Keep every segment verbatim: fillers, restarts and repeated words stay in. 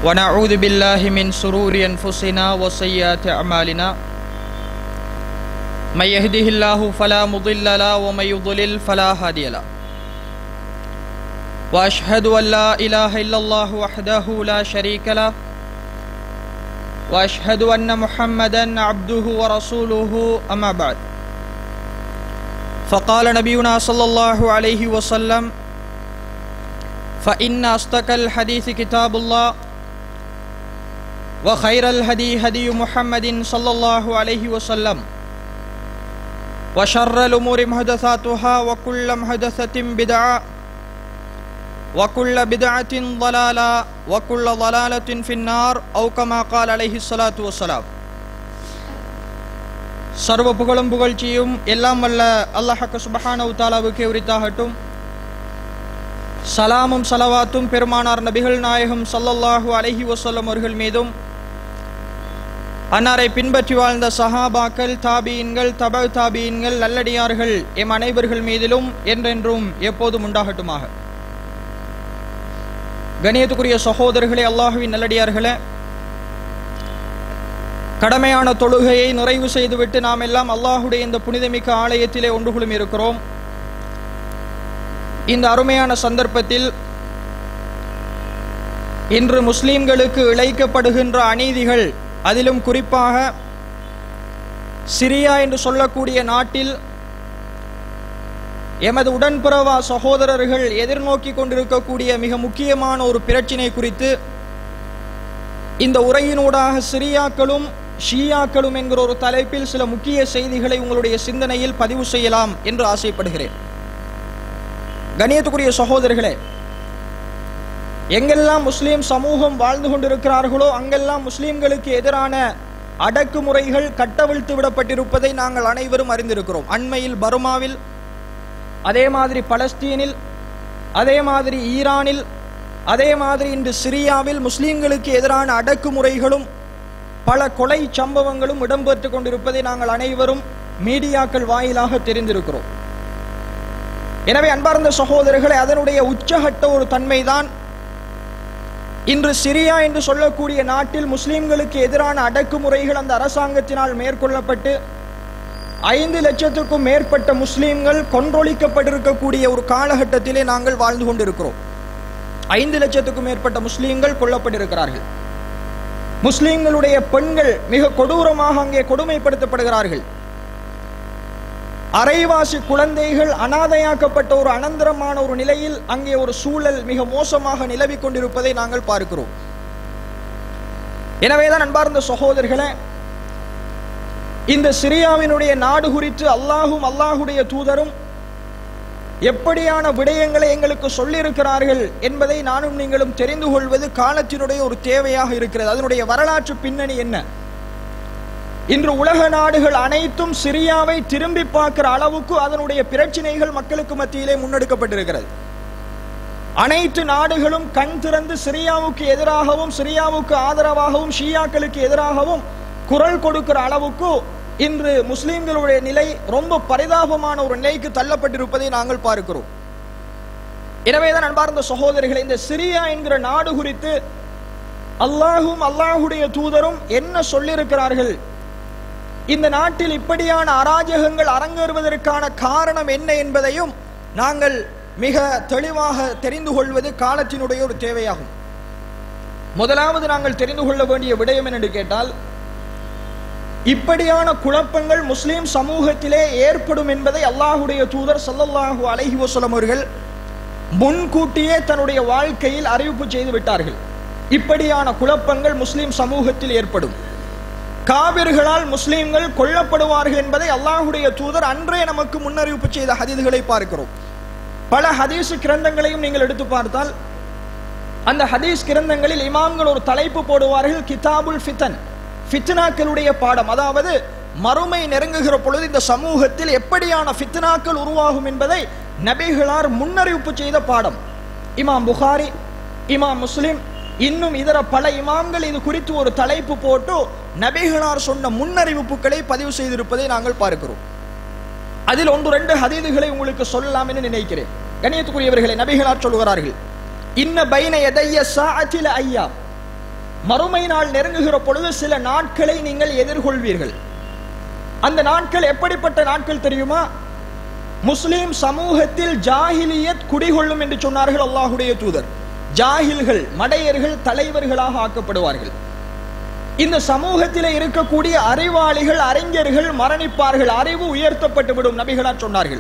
ونعوذ بالله من شرور أنفسنا وسيئات أعمالنا من يهده الله فلا مضل له ومن يضلل فلا هادي له وأشهد أن لا إله إلا الله وحده لا شريك له وأشهد أن محمدا عبده ورسوله أما بعد فقال نبينا صلى الله عليه وسلم فإن أصدق الحديث كتاب الله وخير الهدي هدي محمد صلى الله عليه وسلم وشر الأمور محدثاتها وكل محدثة بدعة وكل بدعة ضلالة وكل ضلالة في النار أو كما قال عليه الصلاة والسلام. சர்வ புகழும் புகழ்ச்சியும் எல்லாம் வல்ல அல்லாஹ் சுப்ஹானஹு வ தஆலாவுக்கே உரித்தாகட்டும். சலாமும் சலவாத்தும் பெருமானார் நபிகள் நாயகம் ஸல்லல்லாஹு அலைஹி வஸல்லம் அவர்கள் மீதும் அன்னாரை பின்பற்றி வாழ்ந்த சஹாபாக்கள், தாபீன்கள், தப தாபீன்கள், நல்லடியார்கள் எம் அனைவர்கள் மீதிலும் என்றென்றும் எப்போதும் உண்டாகட்டுமாக. கணியத்துக்குரிய சகோதரர்களே, அல்லாஹுவின் நல்லடியார்களே, கடமையான தொழுகையை நிறைவு செய்துவிட்டு நாம் எல்லாம் அல்லாஹுடைய இந்த புனிதமிக்க ஆலயத்திலே ஒன்று குழுமி இருக்கிறோம். இந்த அருமையான சந்தர்ப்பத்தில் இன்று முஸ்லிம்களுக்கு இழைக்கப்படுகின்ற அநீதிகள், அதிலும் குறிப்பாக சிரியா என்று சொல்லக்கூடிய நாட்டில் எமது உடன்பிறவா சகோதரர்கள் எதிர்நோக்கி கொண்டிருக்கக்கூடிய மிக முக்கியமான ஒரு பிரச்சினை குறித்து இந்த உரையினூடாக சிரியாக்களும் ஷியாக்களும் என்கிற ஒரு தலைப்பில் சில முக்கிய செய்திகளை உங்களுடைய சிந்தனையில் பதிவு செய்யலாம் என்று ஆசைப்படுகிறேன். கணியத்துக்குரிய சகோதரர்களே, எங்கெல்லாம் முஸ்லீம் சமூகம் வாழ்ந்து கொண்டிருக்கிறார்களோ அங்கெல்லாம் முஸ்லீம்களுக்கு எதிரான அடக்குமுறைகள் கட்டவிழ்த்து விடப்பட்டிருப்பதை நாங்கள் அனைவரும் அறிந்திருக்கிறோம். அண்மையில் பர்மாவில், அதே மாதிரி பலஸ்தீனில், அதே மாதிரி ஈரானில், அதே மாதிரி இன்று சிரியாவில் முஸ்லீம்களுக்கு எதிரான அடக்குமுறைகளும் பல கொலை சம்பவங்களும் இடம்பெற்றுக் கொண்டிருப்பதை நாங்கள் அனைவரும் மீடியாக்கள் வாயிலாக தெரிந்திருக்கிறோம். எனவே அன்பார்ந்த சகோதரர்களை, அதனுடைய உச்சகட்ட ஒரு தன்மைதான் இன்று சிரியா என்று சொல்லக்கூடிய நாட்டில் முஸ்லிம்களுக்கு எதிரான அடக்குமுறைகள் அந்த அரசாங்கத்தினால் மேற்கொள்ளப்பட்டு ஐந்து லட்சத்துக்கும் மேற்பட்ட முஸ்லீம்கள் கொன்றொழிக்கப்பட்டிருக்கக்கூடிய ஒரு காலகட்டத்திலே நாங்கள் வாழ்ந்து கொண்டிருக்கிறோம். ஐந்து லட்சத்துக்கும் மேற்பட்ட முஸ்லீம்கள் கொல்லப்பட்டிருக்கிறார்கள். முஸ்லீம்களுடைய பெண்கள் மிக கொடூரமாக அங்கே கொடுமைப்படுத்தப்படுகிறார்கள். அரைவாசி குழந்தைகள் அனாதையாக்கப்பட்ட ஒரு அனந்தரமான ஒரு நிலையில் அங்கே ஒரு சூழல் மிக மோசமாக நிலவிக் கொண்டிருப்பதை நாங்கள் பார்க்கிறோம். எனவேதான் அன்பார்ந்த சகோதரர்களே, இந்த சிரியாவினுடைய நாடு குறித்து அல்லாஹும் அல்லாஹுடைய தூதரும் எப்படியான விடயங்களை எங்களுக்கு சொல்லியிருக்கிறார்கள் என்பதை நானும் நீங்களும் தெரிந்து கொள்வது காலத்தினுடைய ஒரு தேவையாக இருக்கிறது. அதனுடைய வரலாற்று பின்னணி என்ன? இன்று உலக நாடுகள் அனைத்தும் சிரியாவை திரும்பி பார்க்கிற அளவுக்கு அதனுடைய பிரச்சனைகள் மக்களுக்கு மத்தியிலே முன்னெடுக்கப்பட்டிருக்கிறது. அனைத்து நாடுகளும் கண் திறந்து சிரியாவுக்கு எதிராகவும் சிரியாவுக்கு ஆதரவாகவும் ஷியாக்களுக்கு எதிராகவும் குரல் கொடுக்கிற அளவுக்கு இன்று முஸ்லிம்களுடைய நிலை ரொம்ப பரிதாபமான ஒரு நிலைக்கு தள்ளப்பட்டிருப்பதை நாங்கள் பார்க்கிறோம். எனவேதான் அன்பார்ந்த சகோதரிகளை, இந்த சிரியா என்கிற நாடு குறித்து அல்லாஹும் அல்லாஹுடைய தூதரும் என்ன சொல்லியிருக்கிறார்கள், இந்த நாட்டில் இப்படியான அராஜகங்கள் அரங்கேறுவதற்கான காரணம் என்ன என்பதையும் நாங்கள் மிக தெளிவாக தெரிந்து கொள்வது காலத்தினுடைய ஒரு தேவையாகும். முதலாவது நாங்கள் தெரிந்து கொள்ள வேண்டிய விடயம் என்று கேட்டால், இப்படியான குழப்பங்கள் முஸ்லிம் சமூகத்திலே ஏற்படும் என்பதை அல்லாஹுடைய தூதர் ஸல்லல்லாஹு அலைஹி வஸல்லம் அவர்கள் முன்கூட்டியே தன்னுடைய வாழ்க்கையில் அறிவிப்பு செய்து விட்டார்கள். இப்படியான குழப்பங்கள் முஸ்லிம் சமூகத்தில் ஏற்படும், காபிர்களால் முஸ்லிம்கள் கொல்லப்படுவார்கள் என்பதை அல்லாஹுடைய தூதர் அன்றே நமக்கு முன்னறிவிப்பு செய்த ஹதீஸ்களை பார்க்கிறோம். பல ஹதீஸ் கிரந்தங்களையும் நீங்கள் எடுத்து பார்த்தால் அந்த ஹதீஸ் கிரந்தங்களில் இமாம்கள் ஒரு தலைப்பு போடுவார்கள், கிதாபுல் ஃபிதன், ஃபித்னாக்களுடைய பாடம். அதாவது மறுமை நெருங்குகிற பொழுது இந்த சமூகத்தில் எப்படியான ஃபித்னாக்கள் உருவாகும் என்பதை நபிகளார் முன்னறிவிப்பு செய்த பாடம். இமாம் புகாரி, இமாம் முஸ்லிம், இன்னும் இதர பல இமாம்கள் இது குறித்து ஒரு தலைப்பு போட்டு நபிகளார் சொன்ன முன்னறிவிப்புகளை பதிவு செய்திருப்பதை நாங்கள் பார்க்கிறோம். அதில் ஒன்று ரெண்டு ஹதீதுகளை உங்களுக்கு சொல்லலாம் என்று நினைக்கிறேன். கண்ணியத்துக்குரியவர்களை, நபிகளார் சொல்கிறார்கள், இன்ன பைன யதைய ஸாஅத்தில் ஐயா, மறுமை நாள் நெருங்குகிற பொழுது சில நாட்களை நீங்கள் எதிர்கொள்வீர்கள். அந்த நாட்கள் எப்படிப்பட்ட நாட்கள் தெரியுமா? முஸ்லிம் சமூகத்தில் ஜாஹிலியத் குடிகொள்ளும் என்று சொன்னார்கள் அல்லாஹுடைய தூதர். ஜாஹில்கள், மடையர்கள் தலைவர்களாக ஆக்கப்படுவார்கள். இந்த சமூகத்திலே இருக்கக்கூடிய அறிவாளிகள், அறிஞர்கள் மரணிப்பார்கள், அறிவு உயர்த்தப்பட்டுவிடும் நபிகளார் சொன்னார்கள்.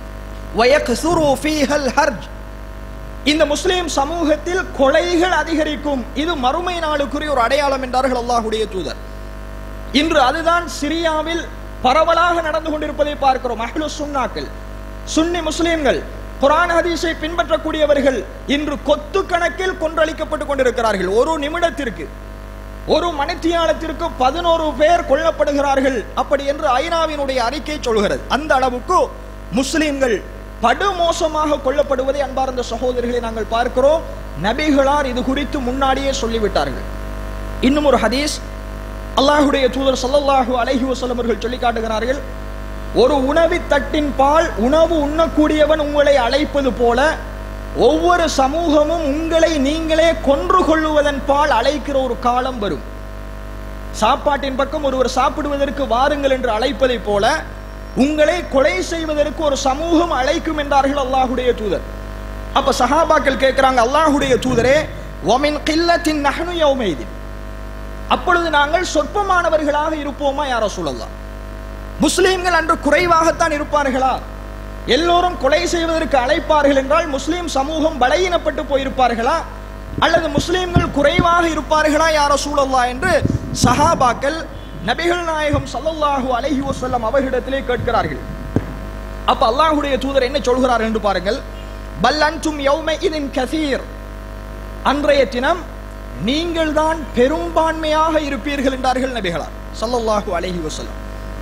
வயக்ஸுரு ஃபீஹல் ஹர்ஜ், இந்த முஸ்லிம் சமூகத்தில் கொலைகள் அதிகரிக்கும். இது மறுமை நாளுக்குரிய ஒரு அடையாளம் என்றார்கள் அல்லாஹுடைய தூதர். இன்று அதுதான் சிரியாவில் பரவலாக நடந்து கொண்டிருப்பதை பார்க்கிறோம். அஹ்லு சுன்னாக்கள், சுன்னி முஸ்லிம்கள், குர்ஆன் ஹதீஸை பின்பற்றக்கூடியவர்கள் இன்று கொத்து கணக்கில் கொன்றளிக்கப்பட்டுக் கொண்டிருக்கிறார்கள். ஒரு நிமிடத்திற்கு, ஒரு மணித்தியாலத்திற்கு பதினோரு பேர் கொல்லப்படுகிறார்கள். அப்படி என்று ஐநாவினுடைய அறிக்கை சொல்கிறது. அந்த அளவுக்கு முஸ்லிம்கள் படுமோசமாக கொல்லப்படுவதை அன்பார்ந்த சகோதரர்களை நாங்கள் பார்க்கிறோம். நபிகளார் இது குறித்து முன்னாடியே சொல்லிவிட்டார்கள். இன்னும் ஒரு ஹதீஸ், அல்லாஹுடைய தூதர் ஸல்லல்லாஹு அலைஹி வஸல்லம் அவர்கள் சொல்லி காட்டுகிறார்கள், ஒரு உணவு தட்டின் பால் உணவு உண்ணக்கூடியவன் உங்களை அழைப்பது போல ஒவ்வொரு சமூகமும் உங்களை நீங்களே கொன்று கொள்ளுவதன் பால் அழைக்கிற ஒரு காலம் வரும். சாப்பாட்டின் பக்கம் ஒருவர் சாப்பிடுவதற்கு வாருங்கள் என்று அழைப்பதை போல உங்களை கொலை செய்வதற்கு ஒரு சமூகம் அழைக்கும் என்றார்கள் அல்லாஹுடைய தூதர். அப்ப சஹாபாக்கள் கேட்கிறாங்க, அல்லாஹுடைய தூதரே, வமின் கில்லத்தின் நஹ்னு யௌமைதின், அப்பொழுது நாங்கள் சொற்பமானவர்களாக இருப்போமா யா ரசூலல்லாஹ்? முஸ்லிம்கள் அன்று குறைவாகத்தான் இருப்பார்களா? எல்லோரும் கொலை செய்வதற்கு அழைப்பார்கள் என்றால் முஸ்லிம் சமூகம் பலகீனப்பட்டு போயிருப்பார்களா, அல்லது முஸ்லிம்கள் குறைவாக இருப்பார்களா யா ரசூலல்லாஹ் என்று சஹாபாக்கள் நபிகள் நாயகம் ஸல்லல்லாஹு அலைஹி வஸல்லம் அவர்களிடத்திலே கேட்கிறார்கள். அப்ப அல்லாஹ்வுடைய தூதர் என்ன சொல்கிறார் என்று பாருங்கள். பல் அன்தும் யௌமைஇதின் கஸீர், அன்றைய தினம் நீங்கள் தான் பெரும்பான்மையாக இருப்பீர்கள் என்றார்கள் நபிகளார் ஸல்லல்லாஹு அலைஹி வஸல்லம்.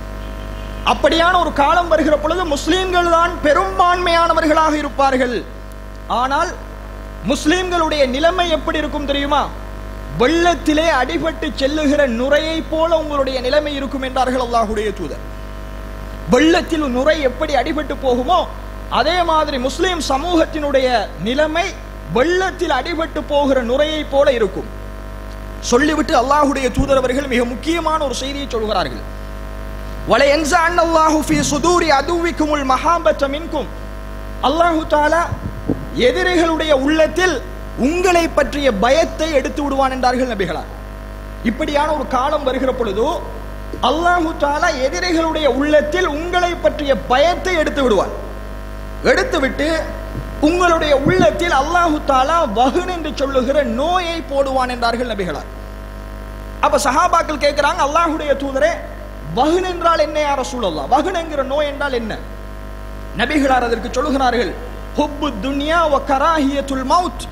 அப்படியான ஒரு காலம் வருகிற பொழுது முஸ்லிம்கள் தான் பெரும்பான்மையானவர்களாக இருப்பார்கள். ஆனால் முஸ்லிம்களுடைய நிலைமை எப்படி இருக்கும் தெரியுமா? வெள்ளத்திலே அடிபட்டு செல்லுகிற நுரையை போல உங்களுடைய நிலைமை இருக்கும் என்றார்கள் அல்லாஹுடைய தூதர். வெள்ளத்தில் நுரை எப்படி அடிபட்டு போகுமோ அதே மாதிரி முஸ்லிம் சமூகத்தினுடைய நிலைமை வெள்ளத்தில் அடிபட்டு போகிற நுரையை போல இருக்கும். சொல்லிவிட்டு அல்லாஹுடைய தூதர் அவர்கள் மிக முக்கியமான ஒரு செய்தியை சொல்கிறார்கள். வல யன்ஸஅன் அல்லாஹு ஃபீ சுதூரி அதுவிக்குமுல் மஹாபத மின்கும், அல்லாஹு தஆலா எதிரிகளுடைய உள்ளத்தில் உங்களை பற்றிய பயத்தை எடுத்து விடுவான் என்றார்கள் நபிகளார். இப்படியான ஒரு காலம் வருகிற பொழுது அல்லாஹு தஆலா எதிரிகளுடைய உள்ளத்தில் உங்களை பற்றிய பயத்தை எடுத்து விடுவான். எடுத்துவிட்டு உங்களுடைய உள்ளத்தில் அல்லாஹு தஆலா வஹன் என்று சொல்லுகிற நோயை போடுவான் என்றார்கள் நபிகளார். அப்ப சஹாபாக்கள் கேட்கிறாங்க, அல்லாஹுடைய தூதரே, வஹன் என்றால் என்ன யா ரசூலல்லாஹ்? வஹன் என்கிற நோய் என்றால் என்ன? நபிகளார் அதற்கு சொல்லுகிறார்கள், ஹுப்பு துன்யா வ கராஹியத்துல் மௌத்,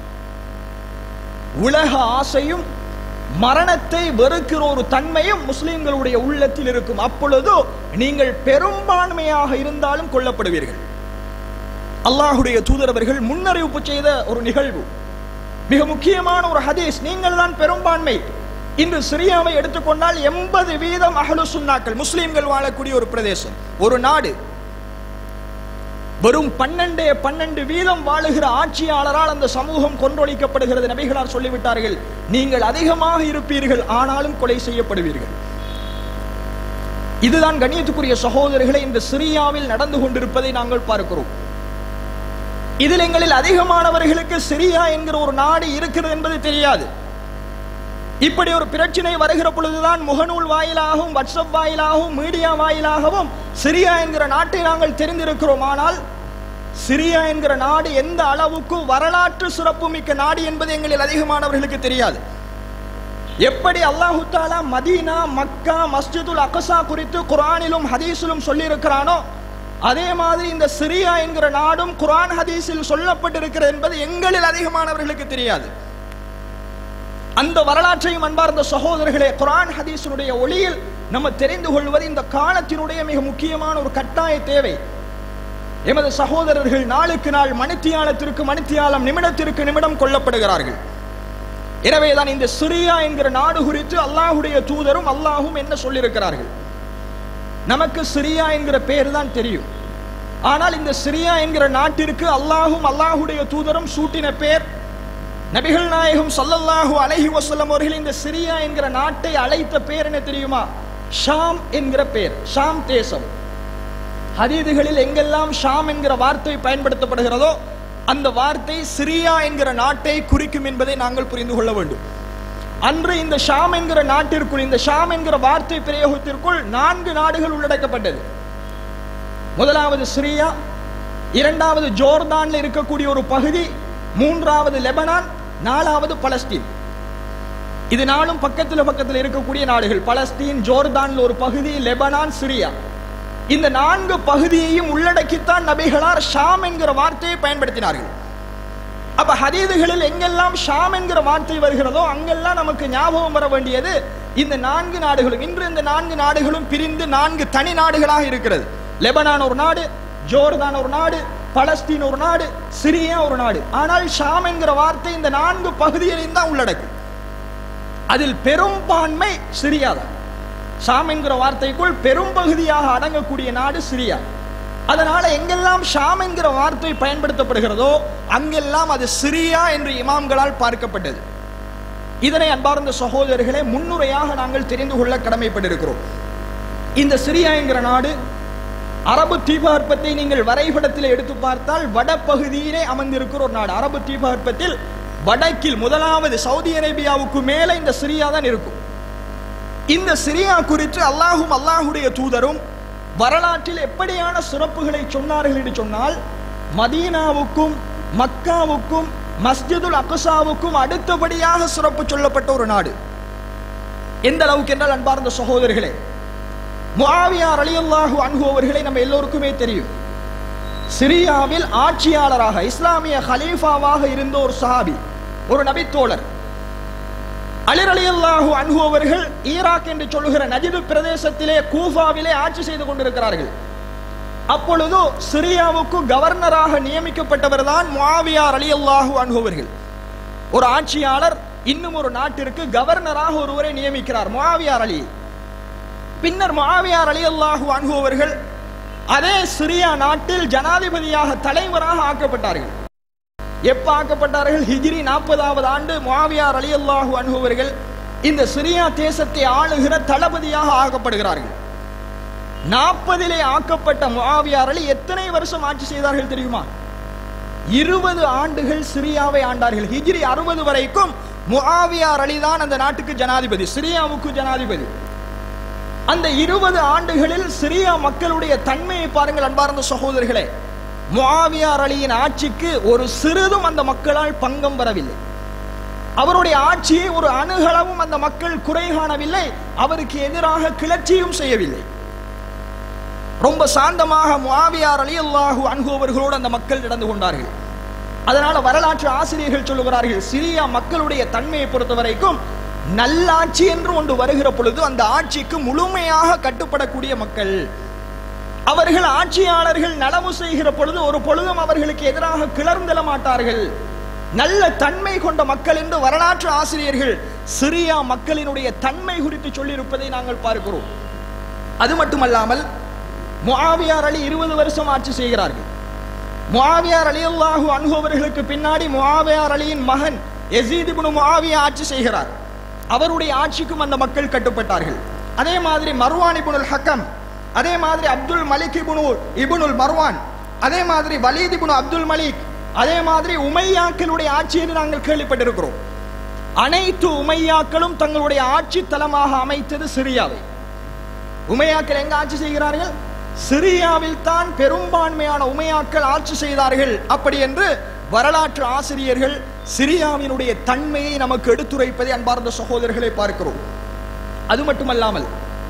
உலக ஆசையும் மரணத்தை வெறுக்கிற ஒரு தன்மையும் முஸ்லிம்களுடைய உள்ளத்தில் இருக்கும். அப்பொழுது நீங்கள் பெரும்பான்மையாக இருந்தாலும் கொல்லப்படுவீர்கள். அல்லாஹுடைய தூதர் அவர்கள் முன்னறிவிப்பு செய்த ஒரு நிகழ்வு, மிக முக்கியமான ஒரு ஹதீஸ். நீங்கள் தான் பெரும்பான்மை. இன்று சிரியாவை எடுத்துக்கொண்டால் எண்பது வீதம் அஹ்லு சுன்னாக்கள், முஸ்லிம்கள் வாழக்கூடிய ஒரு பிரதேசம், ஒரு நாடு. வெறும் பன்னெண்டு பன்னெண்டு வீதம் வாழுகிற ஆட்சியாளரால் அந்த சமூகம் கொன்றொழிக்கப்படுகிறது. நபிகளார் சொல்லிவிட்டார்கள், நீங்கள் அதிகமாக இருப்பீர்கள் ஆனாலும் கொலை செய்யப்படுவீர்கள். இதுதான் கண்ணியத்துக்குரிய சகோதரர்களை இந்த சிரியாவில் நடந்து கொண்டிருப்பதை நாங்கள் பார்க்கிறோம். இதில் எங்களில் அதிகமானவர்களுக்கு சிரியா என்கிற ஒரு நாடு இருக்கிறது என்பது தெரியாது. இப்படி ஒரு பிரச்சனை வருகிற பொழுதுதான் முகநூல் வாயிலாகவும் வாட்ஸ்அப் வாயிலாகவும் மீடியா வாயிலாகவும் சிரியா என்கிற நாட்டை நாங்கள் தெரிந்திருக்கிறோம். ஆனால் சிரியா என்கிற நாடு எந்த அளவுக்கு வரலாற்று சிறப்புமிக்க நாடு என்பது எங்களில் அதிகமானவர்களுக்கு தெரியாது. எப்படி அல்லாஹு தஆலா மதீனா, மக்கா, மஸ்ஜிதுல் அக்ஸா குறித்து குர்ஆனிலும் ஹதீஸிலும் சொல்லி இருக்கிறானோ அதே மாதிரி இந்த சிரியா என்கிற நாடும் குர்ஆன் ஹதீஸில் சொல்லப்பட்டிருக்கிறது என்பது எங்களில் அதிகமானவர்களுக்கு தெரியாது. அந்த வரலாற்றையும் அன்பார்ந்த சகோதரர்களே, குர்ஆன் ஹதீஸினுடைய ஒளியில் நம்ம தெரிந்து கொள்வது இந்த காலத்தினுடைய மிக முக்கியமான ஒரு கட்டாய தேவை. எமது சகோதரர்கள் நாளுக்கு நாள் மணித்தியாலத்திற்கு மணித்தியாலம் நிமிடத்திற்கு நிமிடம் கொல்லப்படுகிறார்கள். எனவேதான் இந்த சிரியா என்கிற நாடு குறித்து அல்லாஹுடைய தூதரும் அல்லாஹும் என்ன சொல்லியிருக்கிறார்கள். நமக்கு சிரியா என்கிற பெயர் தான் தெரியும். ஆனால் இந்த சிரியா என்கிற நாட்டிற்கு அல்லாஹும் அல்லாஹுடைய தூதரும் சூட்டின பெயர் நபிகள் நாயகம் ஸல்லல்லாஹு அலைஹி வஸல்லம் அவர்கள் இந்த சிரியா என்கிற நாட்டை அழைத்த பேர் என்ன தெரியுமா? ஷாம் என்கிற பேர், ஷாம் தேசம். ஹதீதுகளில் எங்கெல்லாம் ஷாம் என்கிற வார்த்தை பயன்படுத்தப்படுகிறதோ அந்த வார்த்தை சிரியா என்கிற நாட்டை குறிக்கும் என்பதை நாங்கள் புரிந்து கொள்ள வேண்டும். அன்று இந்த ஷாம் என்கிற நாட்டிற்குள், இந்த ஷாம் என்கிற வார்த்தை பிரயோகத்திற்குள் நான்கு நாடுகள் உள்ளடக்கப்பட்டது. முதலாவது சிரியா, இரண்டாவது ஜோர்தான்ல இருக்கக்கூடிய ஒரு பகுதி, மூன்றாவது லெபனான், நாலாவது பலஸ்தீன். இது நாளும் பக்கத்தில் பக்கத்தில் இருக்கக்கூடிய நாடுகள். பலஸ்தீன், ஜோர்தான்ல ஒரு பகுதி, லெபனான், சிரியா. இந்த நான்கு பகுதியையும் உள்ளடக்கித்தான் நபிகளார் ஷாம் என்கிற வார்த்தையை பயன்படுத்தினார்கள். அப்ப ஹதீதுகளில் எங்கெல்லாம் ஷாம் என்கிற வார்த்தை வருகிறதோ அங்கெல்லாம் நமக்கு ஞாபகம் வர வேண்டியது இந்த நான்கு நாடுகளும். இன்று இந்த நான்கு நாடுகளும் பிரிந்து நான்கு தனி நாடுகளாக இருக்கிறது. லெபனான் ஒரு நாடு, ஜோர்தான் ஒரு நாடு, பலஸ்தீன் ஒரு நாடு, சிரியா ஒரு நாடு. ஆனால் ஷாம் என்கிற வார்த்தை இந்த நான்கு பகுதிகளையும் தான் உள்ளடக்கும். அதில் பெரும்பான்மை சிரியா தான். ஷாம் என்கிற வார்த்தைக்குள் பெரும்பகுதியாக அடங்கக்கூடிய நாடு சிரியா. அதனால எங்கெல்லாம் ஷாம் என்கிற வார்த்தை பயன்படுத்தப்படுகிறதோ அங்கெல்லாம் அது சிரியா என்று இமாம்களால் பார்க்கப்பட்டது. இதனை அன்பார்ந்த சகோதரர்களே முன்னுரையாக நாங்கள் தெரிந்து கொள்ள கடமைப்பட்டிருக்கிறோம். இந்த சிரியா என்கிற நாடு அரபு தீபகற்பத்தை நீங்கள் வரைபடத்தில் எடுத்து பார்த்தால் வடபகுதியிலே அமர்ந்திருக்கிற ஒரு நாடு. அரபு தீபகற்பத்தில் வடக்கில் முதலாவது சவுதி அரேபியாவுக்கு மேல இந்த சிரியா தான் இருக்கும். இந்த சிரியா குறித்து அல்லாஹும் அல்லாஹுடைய தூதரும் வரலாற்றில் எப்படியான சிறப்புகளை சொன்னார்கள் என்று சொன்னால், மதீனாவுக்கும் மக்காவுக்கும் மஸ்ஜிதுல் அக்ஸாவுக்கும் அடுத்தபடியாக சிறப்பு சொல்லப்பட்ட ஒரு நாடு. எந்த அளவுக்கு என்றால் அன்பார்ந்த சகோதரர்களே, முஆவியா ரலியல்லாஹு அன்ஹு அவர்களை நம்ம எல்லோருக்குமே தெரியும். சிரியாவில் ஆட்சியாளராக, இஸ்லாமிய ஹலீஃபாவாக இருந்த ஒரு சஹாபி, ஒரு நபித்தோழர். அலி ரலியல்லாஹு அன்ஹு அவர்கள் ஈராக் என்று சொல்லுகிற நஜ்து பிரதேசத்திலே கூஃபாவிலே ஆட்சி செய்து கொண்டிருக்கிறார்கள். அப்பொழுது சிரியாவுக்கு கவர்னராக நியமிக்கப்பட்டவர் தான் முஆவியா ரலியல்லாஹு அன்ஹு அவர்கள். ஒரு ஆட்சியாளர் இன்னும் ஒரு நாட்டிற்கு கவர்னராக ஒருவரை நியமிக்கிறார், முஆவியா அலி. பின்னர் முஆவியா ரலியல்லாஹு அன்ஹு அவர்கள் அதே சிரியா நாட்டில் ஜனாதிபதியாக, தலைவராக ஆக்கப்பட்டார்கள். எப்ப ஆக்கப்பட்டார்கள்? ஹிஜ்ரி நாற்பதாவது ஆண்டு முஆவியா ரலியல்லாஹு அன்ஹு அவர்கள் இந்த சிரியா தேசத்தை ஆளுகிற தளபதியாக ஆக்கப்படுகிறார்கள். நாற்பதிலே ஆக்கப்பட்ட முஆவியா அலி எத்தனை வருஷம் ஆட்சி செய்தார்கள் தெரியுமா? இருபது ஆண்டுகள் சிரியாவை ஆண்டார்கள். ஹிஜ்ரி அறுபது வரைக்கும் முஆவியா அலி தான் அந்த நாட்டுக்கு ஜனாதிபதி, சிரியாவுக்கு ஜனாதிபதி. அந்த இருபது ஆண்டுகளில் சிரியா மக்களுடைய தன்மையை பாருங்கள் அன்பார்ந்த சகோதரர்களே. முஆவியா அலியின் ஆட்சிக்கு ஒரு சிறிதும் அந்த மக்களால் பங்கம் வரவில்லை. அவருடைய ஆட்சியை ஒரு அணுகளவும் அந்த மக்கள் குறை காணவில்லை. அவருக்கு எதிராக கிளர்ச்சியும் செய்யவில்லை. ரொம்ப சாந்தமாக முஆவியா ரலியல்லாஹு அன்ஹு அவர்களோடு அந்த மக்கள் நடந்து கொண்டார்கள். அதனால வரலாற்று ஆசிரியர்கள் சொல்லுகிறார்கள், சிரியா மக்களுடைய தன்மையை பொறுத்த வரைக்கும் நல்லாட்சி என்று ஒன்று வருகிற பொழுது அந்த ஆட்சிக்கு முழுமையாக கட்டுப்படக்கூடிய மக்கள். அவர்கள் ஆட்சியாளர்கள் நலவு செய்கிற பொழுது ஒரு பொழுதும் அவர்களுக்கு எதிராக கிளர்ந்தெழ மாட்டார்கள். நல்ல தன்மை கொண்ட மக்கள் என்று வரலாற்று ஆசிரியர்கள் சிரியா மக்களினுடைய தன்மை குறித்து சொல்லியிருப்பதை நாங்கள் பார்க்கிறோம். அது மட்டுமல்லாமல் முஆவியா அலி இருபது வருஷம் ஆட்சி செய்கிறார்கள். முஆவியா ரலியல்லாஹு அன்ஹு அவர்களுக்கு பின்னாடி முஆவியா அலியின் மகன் யஸீத் இப்னு முஆவியா ஆட்சி செய்கிறார். அவருடைய ஆட்சிக்கும் அந்த மக்கள் கட்டுப்பட்டார்கள். அதே மாதிரி மர்வான் இப்னுல் ஹக்கம், அதே மாதிரி அப்துல் மலிக் இப்னு இப்னுல் மர்வான், அதே மாதிரி வலீத் இப்னு அப்துல் மலிக், அதே மாதிரி உமையாக்களுடைய ஆட்சியை நாங்கள் கேள்விப்பட்டிருக்கிறோம். அனைத்து உமையாக்களும் தங்களுடைய ஆட்சி தலமாக அமைத்தது சிரியாவை. உமையாக்கள் எங்க ஆட்சி செய்கிறார்கள்? சிரியாவில் தான் பெரும்பான்மையான உமையாக்கள் ஆட்சி செய்தார்கள். அப்படி என்று வரலாற்று ஆசிரியர்கள் சிரியாவினுடைய தன்மையை நமக்கு எடுத்துரைப்பதை அன்பார்ந்த சகோதரர்களை பார்க்கிறோம். அது மட்டுமல்லாமல்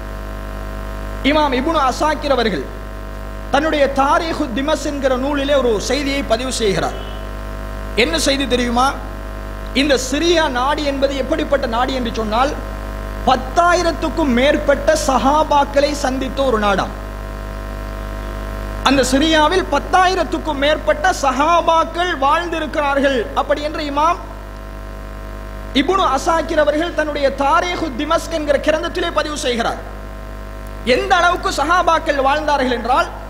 இமாம் இப்னு அசாக்கிர் அவர்கள் தன்னுடைய தாரீஹு திமஸ் என்கிற நூலிலே ஒரு செய்தியை பதிவு செய்கிறார். என்ன செய்தி தெரியுமா? இந்த சிரியா நாடு என்பது எப்படிப்பட்ட நாடு என்று சொன்னால், பத்தாயிரத்துக்கும் மேற்பட்ட சஹாபாக்களை சந்தித்த ஒரு நாடாம். அந்த சிரியாவில் பத்தாயிரத்துக்கும் மேற்பட்ட சஹாபாக்கள் வாழ்ந்திருக்கிறார்கள். அப்படி என்று இமாம் இப்னு அசாக்கிர் அவர்கள் தன்னுடைய தாரீஹு திமஸ்க் என்கிற கிரந்தத்திலே பதிவு செய்கிறார். எந்த அளவுக்கு சஹாபாக்கள் வாழ்ந்தார்கள் என்றால்,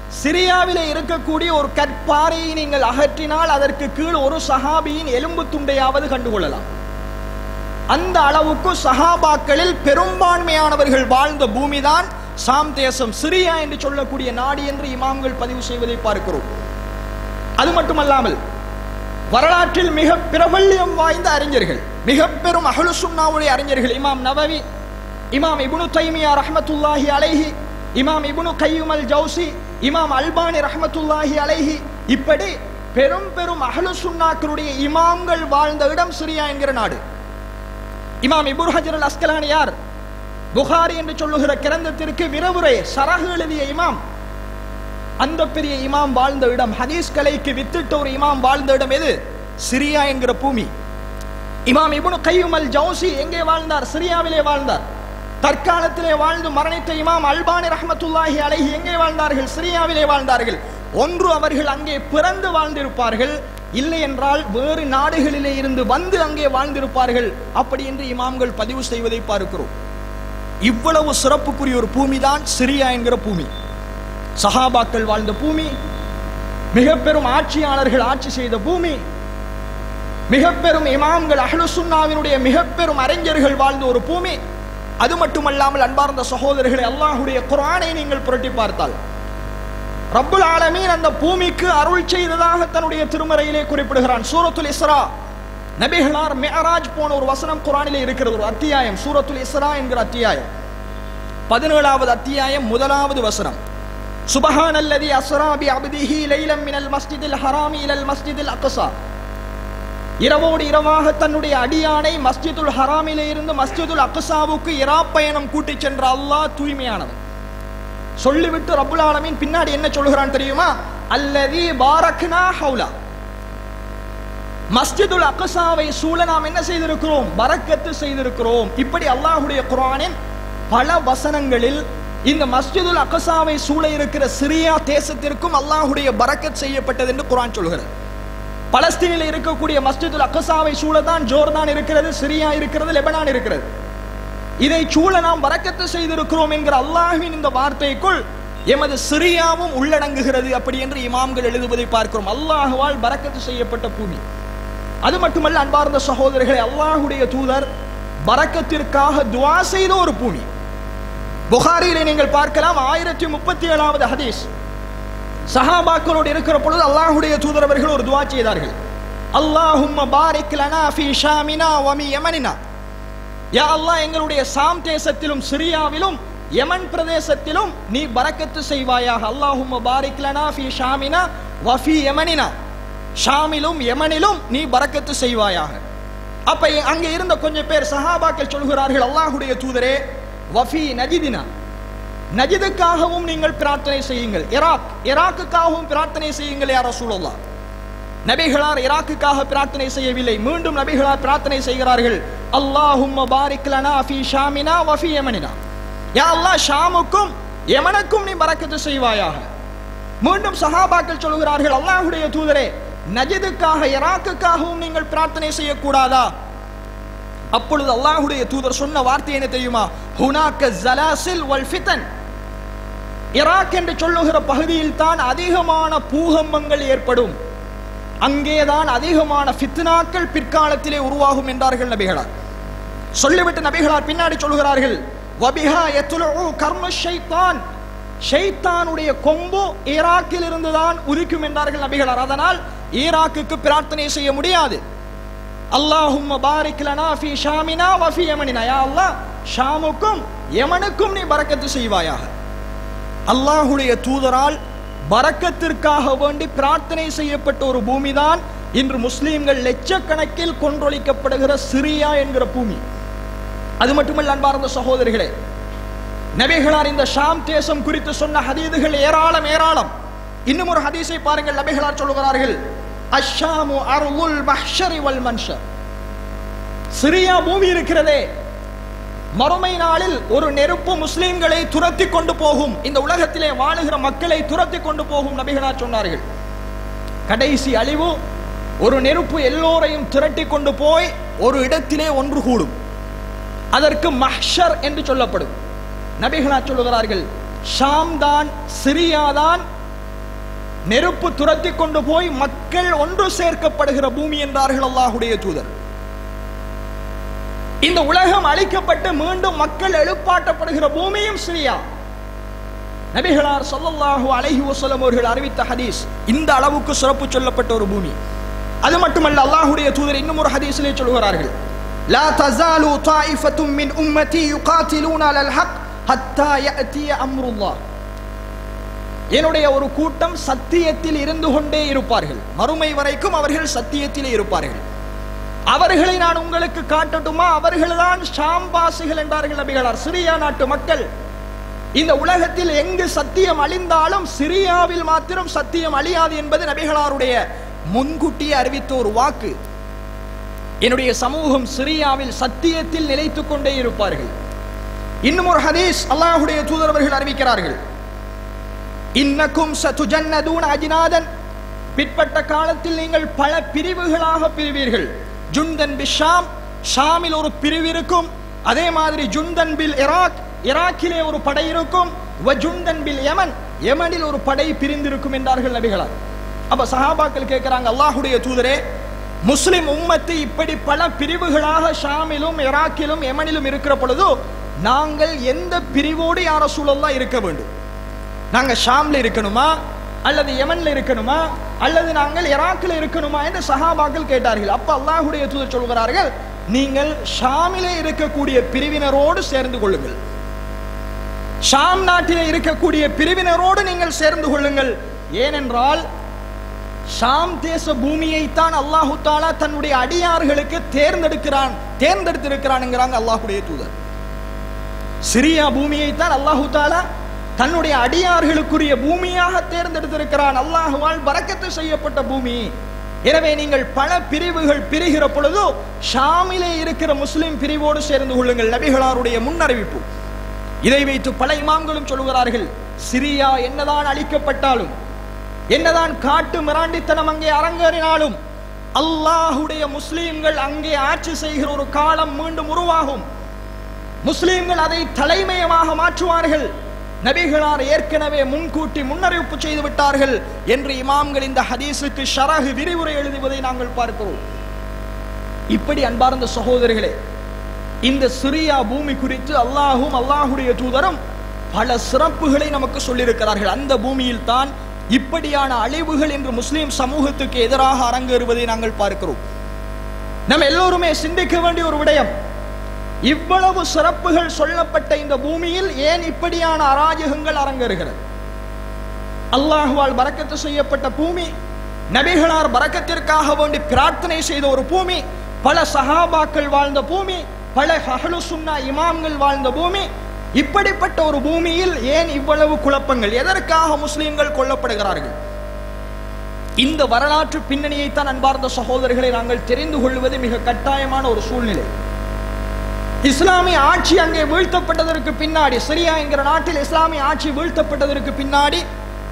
சிரியாவிலே இருக்கக்கூடிய ஒரு கற்பாறையை நீங்கள் அகற்றினால் அதற்கு கீழ் ஒரு சஹாபியின் எலும்பு துண்டையாவது கண்டுகொள்ளலாம். அந்த அளவுக்கு சஹாபாக்களில் பெரும்பான்மையானவர்கள் வாழ்ந்த பூமிதான் சாம் தேசம், சிரியா என்று சொல்லக்கூடிய நாடு என்று இமாம்கள் பதிவு செய்வதை பார்க்கிறோம். அது மட்டுமல்லாமல் வரலாற்றில் மிக பிரபல்யம் வாய்ந்த அறிஞர்கள், மிக பெரும் அஹ்லு சுன்னாவுடைய அறிஞர்கள், இமாம் நவவி, இமாம் இப்னு தைமியா ரஹ்மத்துல்லாஹி அலைஹி, இமாம் இப்னு கய்யிம் அல் ஜௌசி, இமாம் அல்பானி ரஹ்மத்துல்லாஹி அலைஹி, இப்படி பெரும் பெரும் அஹ்லு சுன்னாக்களுடைய இமாம்கள் வாழ்ந்த இடம் சிரியா என்கிற நாடு. இமாம் இப்னு ஹஜர் அல் அஸ்கலானி யார்? புகாரி என்று சொல்லுகிற கிரந்தத்திற்கு விரவுரை சரஹ் எழுதிய இமாம். அந்த பெரிய இமாம் வாழ்ந்த இடம், ஹதீஸ் கலைக்கு வித்திட்ட ஒரு இமாம் வாழ்ந்த இடம் எது? சிரியா என்கிற பூமி. இமாம் இப்னு கய்யிம் அல் ஜௌசி எங்கே வாழ்ந்தார்? சிரியாவிலே வாழ்ந்தார். தற்காலத்திலே வாழ்ந்து மரணித்த இமாம் அல்பானி ரஹ்மத்துல்லாஹி அலைஹி எங்கே வாழ்ந்தார்கள்? சிரியாவிலே வாழ்ந்தார்கள். ஒன்று அவர்கள் அங்கே பிறந்து வாழ்ந்திருப்பார்கள், இல்லை என்றால் வேறு நாடுகளிலே இருந்து வந்து அங்கே வாழ்ந்திருப்பார்கள். அப்படி என்று இமாம்கள் பதிவு செய்வதை பார்க்கிறோம். இவ்வளவு சிறப்புக்குரிய ஒரு பூமி தான் சிரியா என்கிற பூமி. சஹாபாக்கள் வாழ்ந்த பூமி, மிக பெரும் ஆட்சியாளர்கள் ஆட்சி செய்த பூமி, மிக பெரும் இமாம்கள் அஹ்லு சுன்னாவினுடைய மிக பெரும் அறிஞர்கள் வாழ்ந்த ஒரு பூமி. அது மட்டுமல்லாமல் அன்பார்ந்த சகோதரர்களை, அல்லாஹ்வுடைய குர்ஆனை நீங்கள் புரட்டி பார்த்தால் ரப்புல் ஆலமீன் அந்த பூமிக்கு அருள் செய்ததாக தன்னுடைய திருமறையிலே குறிப்பிடுகிறான். சூரத்துல் இஸ்ரா, நபிகளார் மிஅராஜ் போன ஒரு வசனம் குர்ஆனிலே இருக்கிறது, ஒரு அத்தியாயம், சூரத்துல் இஸ்ரா என்கிற அத்தியாயம், பதினேழாவது அத்தியாயம், முதலாவது வசனம். சுப்ஹானல்லதி அஸ்ரா பி அப்திஹி லைலம் மினல் மஸ்ஜிதில் ஹராமி இலல் மஸ்ஜிதில் அக்ஸா. இரவோடு இரவாக தன்னுடைய அடியானை மஸ்ஜிதுல் ஹராமிலே இருந்து மஸ்ஜிதுல் அக்ஸாவுக்கு இராப்பயணம் கூட்டிச் சென்ற அல்லாஹ் தூய்மையானவன். சொல்லிவிட்டு ரப்புல் ஆலமீன் பின்னாடி என்ன சொல்கிறான் தெரியுமா? அல்லதி பாரக்னா ஹவுலா. மஸ்ஜிதுல் அக்ஸாவை சூழ நாம் என்ன செய்திருக்கிறோம்? பரக்கத்து செய்திருக்கிறோம். இப்படி அல்லாஹ்வுடைய குர்ஆனின் பல வசனங்களில் இந்த மஸ்ஜிதுல் அக்ஸாவை சூழ இருக்கிற சிரியா தேசத்திற்கும் அல்லாஹ்வுடைய பரக்கத் செய்யப்பட்டது என்று குர்ஆன் சொல்கிறது. பலஸ்தீனில் இருக்கக்கூடிய மஸ்ஜிதுல் அக்ஸாவை சூழதான் ஜோர்தான் இருக்கிறது, சிரியா இருக்கிறது, லெபனான் இருக்கிறது. இதை சூழ நாம் பரக்கத்து செய்திருக்கிறோம் என்கிற அல்லாஹ்வின் இந்த வார்த்தைக்குள் எமது சிரியாவும் உள்ளடங்குகிறது. அப்படி என்று இமாம்கள் எழுதுவதை பார்க்கிறோம். அல்லாஹ்வால் பரக்கத்து செய்யப்பட்ட பூமி. அது மட்டுமல்ல அன்பார்ந்த சகோதரர்களை, அல்லாஹ்வுடைய தூதர் பரக்கத்திற்காக துஆ செய்த ஒரு பூமி. புகாரியிலே நீங்கள் பார்க்கலாம், ஆயிரத்தி முப்பத்தி ஏழாவது ஹதீஸ். சஹாபாக்களோடு இருக்கிற பொழுது அல்லாஹ்வுடைய தூதர் அவர்கள் ஒரு துஆ செய்தார்கள். அல்லாஹும்ம பாரிக் லனா ஃபீ ஷாமினா வ மி யமனினா. யா அல்லாஹ், எங்களுடைய சாம் தேசத்திலும் சிரியாவிலும் யமன் பிரதேசத்திலும் நீ பரக்கத்து செய்வாயாக. அல்லாஹும்ம பாரிக் லனா ஃபீ ஷாமினா வ ஃபீ யமனினா. ஷாமிலும் யமனிலும் நீ பரக்கத்து செய்வாயாக. அப்ப அங்கே இருந்த கொஞ்சம் பேர் சஹாபாக்கள் சொல்கிறார்கள், அல்லாஹ்வுடைய தூதரே, வ ஃபீ நஜிதினா, நஜிதுக்காகவும் நீங்கள் பிரார்த்தனை செய்யுங்கள். இராக், இராக்குக்காகவும் பிரார்த்தனை செய்யுங்கள் யா ரசூலுல்லாஹ். நபிகளார் இராக்குக்காக பிரார்த்தனை செய்யவில்லை, மீண்டும் நபிகளார் பிரார்த்தனை செய்கிறார்கள், அல்லாஹும்ம பாரிக் லனா ஃபீ ஷாமினா வ ஃபீ யமனினா. யா அல்லாஹ், ஷாமுக்கும் யமனுக்கும் நீ பரக்கத்து செய்வாயாக. மீண்டும் சஹாபாக்கள் சொல்கிறார்கள், அல்லாஹ்வுடைய தூதரே, நஜிதுக்காக இராக்குக்காகவும் நீங்கள் பிரார்த்தனை செய்யக்கூடாதா? அப்பொழுது அல்லாஹ்வுடைய தூதர் சொன்ன வார்த்தை என்ன தெரியுமா? ஹுனாக ஸலாசில் வல் ஃபிதன். இராக் என்று சொல்லுகிற பகுதியில் தான் அதிகமான பூகம்பங்கள் ஏற்படும், அங்கேதான் அதிகமான ஃபித்னாக்கள் பிற்காலத்திலே உருவாகும் என்றார்கள் நபிகளார். சொல்லிவிட்டு நபிகளார் பின்னாடி சொல்கிறார்கள், வபிஹா யத்லுஉ கர்ம ஷைத்தான். ஷைத்தானுடைய கொம்பு ஈராக்கில் இருந்துதான் உதிக்கும் என்றார்கள் நபிகளார். அதனால் ஈராக்குக்கு பிரார்த்தனை செய்ய முடியாது. அல்லாஹும்ம பாரிக் லனா ஃபீ ஷாமினா வ ஃபீ யமனினா. யா அல்லாஹ், ஷாமுக்கும் யமனுக்கும் நீ பரக்கத்து செய்வாயாக. அல்லாஹ்வுடைய தூதரால் பரக்கத்திற்காக வேண்டி பிரார்த்தனை செய்யப்பட்ட ஒரு பூமிதான் இன்று முஸ்லிம்கள் லட்சக்கணக்கில் கொன்றொழிக்கப்படுகிற சிரியா என்கிற பூமி. அது மட்டுமல்ல அன்பார்ந்த சகோதரிகளே, நபிகளார் இந்த ஷாம் தேசம் குறித்து சொன்ன ஹதீதுகள் ஏராளம் ஏராளம். இன்னும் ஒரு ஹதீஸை பாருங்கள். நபிகளார் சொல்லுகிறார்கள், அஷ்ஷாமு அர்வுல் மஹ்ஷரி வல் மன்ஷர். சிரியா பூமி இருக்கிறதே, மறுமை நாளில் ஒரு நெருப்பு முஸ்லிம்களை துரத்தி கொண்டு போகும், இந்த உலகத்திலே வாழுகிற மக்களை துரத்தி கொண்டு போகும் நபிகளார் சொன்னார்கள். கடைசி அழிவு, ஒரு நெருப்பு எல்லோரையும் திரட்டி கொண்டு போய் ஒரு இடத்திலே ஒன்று கூடும். அதற்கு மஹ்ஷர் என்று சொல்லப்படும். நபிகளார் சொல்லுகிறார்கள், ஷாம் தான், சிரியா தான் நெருப்பு துரத்தி கொண்டு போய் மக்கள் ஒன்று சேர்க்கப்படுகிற பூமி என்றார்கள் அல்லாஹ்வுடைய தூதர். இந்த உலகம் அழிக்கப்பட்டு மீண்டும் மக்கள் எழுப்பாட்டப்படுகிற பூமியும் சிரியா. நபிகளார் ஸல்லல்லாஹு அலைஹி வஸல்லம் அவர்கள் அறிவித்த ஹதீஸ் இந்த அளவுக்கு சிறப்பு சொல்லப்பட்ட ஒரு பூமி. அது மட்டுமல்ல, அல்லாஹ்வுடைய தூதர் இன்னும் ஒரு ஹதீஸிலே சொல்கிறார்கள், லா தஸாலு தாயிஃபத்தும் மின் உம்மதி யுகாத்திலூன அலல் ஹக் ஹத்தா யஅதிய அம்ருல்லாஹ். என்னுடைய ஒரு கூட்டம் சத்தியத்தில் இருந்து கொண்டே இருப்பார்கள், மறுமை வரைக்கும் அவர்கள் சத்தியத்திலே இருப்பார்கள். அவர்களை நான் உங்களுக்கு காட்டட்டுமா? அவர்கள்தான் ஷாம்பாசிகள் என்றார்கள் நபிகளார். சிரியா நாட்டு மக்கள். இந்த உலகத்தில் எங்கு சத்தியம் அழிந்தாலும் சிரியாவில் மாத்திரம் சத்தியம் அழியாது என்பது நபிகளாருடைய முன்கூட்டியே அறிவித்த ஒரு வாக்கு. என்னுடைய சமூகம் சிரியாவில் சத்தியத்தில் நிலைத்துக் கொண்டே இருப்பார்கள். இன்னும் ஒரு ஹதீஸ் அல்லாஹ்வுடைய தூதர் அவர்கள் அறிவிக்கிறார்கள், இன்னக்கும் சதுஜன்னதூன அஜ்னாதன். பிற்பட்ட காலத்தில் நீங்கள் பல பிரிவுகளாக பிரிவீர்கள். ஜுந்தன் பில் ஷாம், ஷாமில் ஒரு பிரிவு இருக்கும். அதே மாதிரி ஜுந்தன் பில் இராக், இராக்கிலே ஒரு படை இருக்கும். வ ஜுந்தன் பில் யமன், யமனில் ஒரு படை பிரிந்திருக்கும் என்றார்கள் நபிகளார். அப்ப சஹாபாக்கள் கேட்கிறாங்க, அல்லாஹ்வுடைய தூதரே, முஸ்லிம் உம்மத்து இப்படி பல பிரிவுகளாக ஷாமிலும் இராக்கிலும் யமனிலும் இருக்கிற பொழுது நாங்கள் எந்த பிரிவோடு யா ரசூலல்லாஹ் இருக்க வேண்டும்? நாங்க ஷாம்ல இருக்கணுமா அல்லது யமன்ல இருக்கணுமா அல்லது நாங்கள் இராக்கில் இருக்கணுமா என்று சஹாபாக்கள் கேட்டார்கள். அப்ப அல்லாஹ்வுடைய தூதர் சொல்கிறார்கள், நீங்கள் ஷாமிலே இருக்கக்கூடிய பிரிவினரோடு சேர்ந்து கொள்ளுங்கள். ஷாம் நாட்டிலே இருக்கக்கூடிய பிரிவினரோடு நீங்கள் சேர்ந்து கொள்ளுங்கள். ஏனென்றால் ஷாம் தேச பூமியை தான் அல்லாஹு தாலா தன்னுடைய அடியார்களுக்கு தேர்ந்தெடுக்கிறான் தேர்ந்தெடுத்திருக்கிறான் என்கிறாங்க அல்லாஹ்வுடைய தூதர். சிரியா பூமியை தான் அல்லாஹு தாலா தன்னுடைய அடியார்களுக்குரிய பூமியாக தேர்ந்தெடுத்திருக்கிறான். அல்லாஹுவால் பரக்கத்து செய்யப்பட்ட பூமி. எனவே நீங்கள் பல பிரிவுகள் பிரிகிற பொழுது ஷாமிலே இருக்கிற முஸ்லிம் பிரிவோடு சேர்ந்து கொள்ளுங்கள். நபிகளாருடைய முன்னறிவிப்பு. இதை வைத்து பல இமாம்களும் சொல்கிறார்கள், சிரியா என்னதான் அழிக்கப்பட்டாலும், என்னதான் காட்டு மிராண்டித்தனம் அங்கே அரங்கேறினாலும், அல்லாஹுடைய முஸ்லிம்கள் அங்கே ஆட்சி செய்கிற ஒரு காலம் மீண்டும் உருவாகும். முஸ்லிம்கள் அதை தலைமையமாக மாற்றுவார்கள். நபிகளார் ஏற்கனவே முன்கூட்டி முன்னறிவிப்பு செய்து விட்டார்கள் என்று இமாம்கள் இந்த ஹதீஸுக்கு ஷரஹ் விரிவுரை எழுதுவதை நாங்கள் பார்க்கிறோம். இப்படி அன்பார்ந்த சகோதரர்களே, இந்த சிரியா பூமி குறித்து அல்லாஹும் அல்லாஹுடைய தூதரும் பல சிறப்புகளை நமக்கு சொல்லியிருக்கிறார்கள். அந்த பூமியில் தான் இப்படியான அழிவுகள் என்று முஸ்லிம் சமூகத்துக்கு எதிராக அரங்கேறுவதை நாங்கள் பார்க்கிறோம். நம்ம எல்லோருமே சிந்திக்க வேண்டிய ஒரு விடயம், இவ்வளவு சிறப்புகள் சொல்லப்பட்ட இந்த பூமியில் ஏன் இப்படியான அராஜகங்கள் அரங்கேறுகிறது? அல்லாஹ்வால் பரக்கத்து செய்யப்பட்ட பூமி, நபிகளார் பரக்கத்திற்காக வேண்டி பிரார்த்தனை செய்த ஒரு பூமி, பல சஹாபாக்கள் வாழ்ந்த பூமி, பல அஹ்லு சுன்னா இமாம்கள் வாழ்ந்த பூமி. இப்படிப்பட்ட ஒரு பூமியில் ஏன் இவ்வளவு குழப்பங்கள்? எதற்காக முஸ்லிம்கள் கொல்லப்படுகிறார்கள்? இந்த வரலாற்று பின்னணியைத்தான் அன்பார்ந்த சகோதரர்களை நாங்கள் தெரிந்து கொள்வது மிக கட்டாயமான ஒரு சூழ்நிலை. இஸ்லாமிய ஆட்சி அங்கே வீழ்த்தப்பட்டதற்கு பின்னாடி, சிரியா என்கிற நாட்டில் இஸ்லாமிய ஆட்சி வீழ்த்தப்பட்டதற்கு பின்னாடி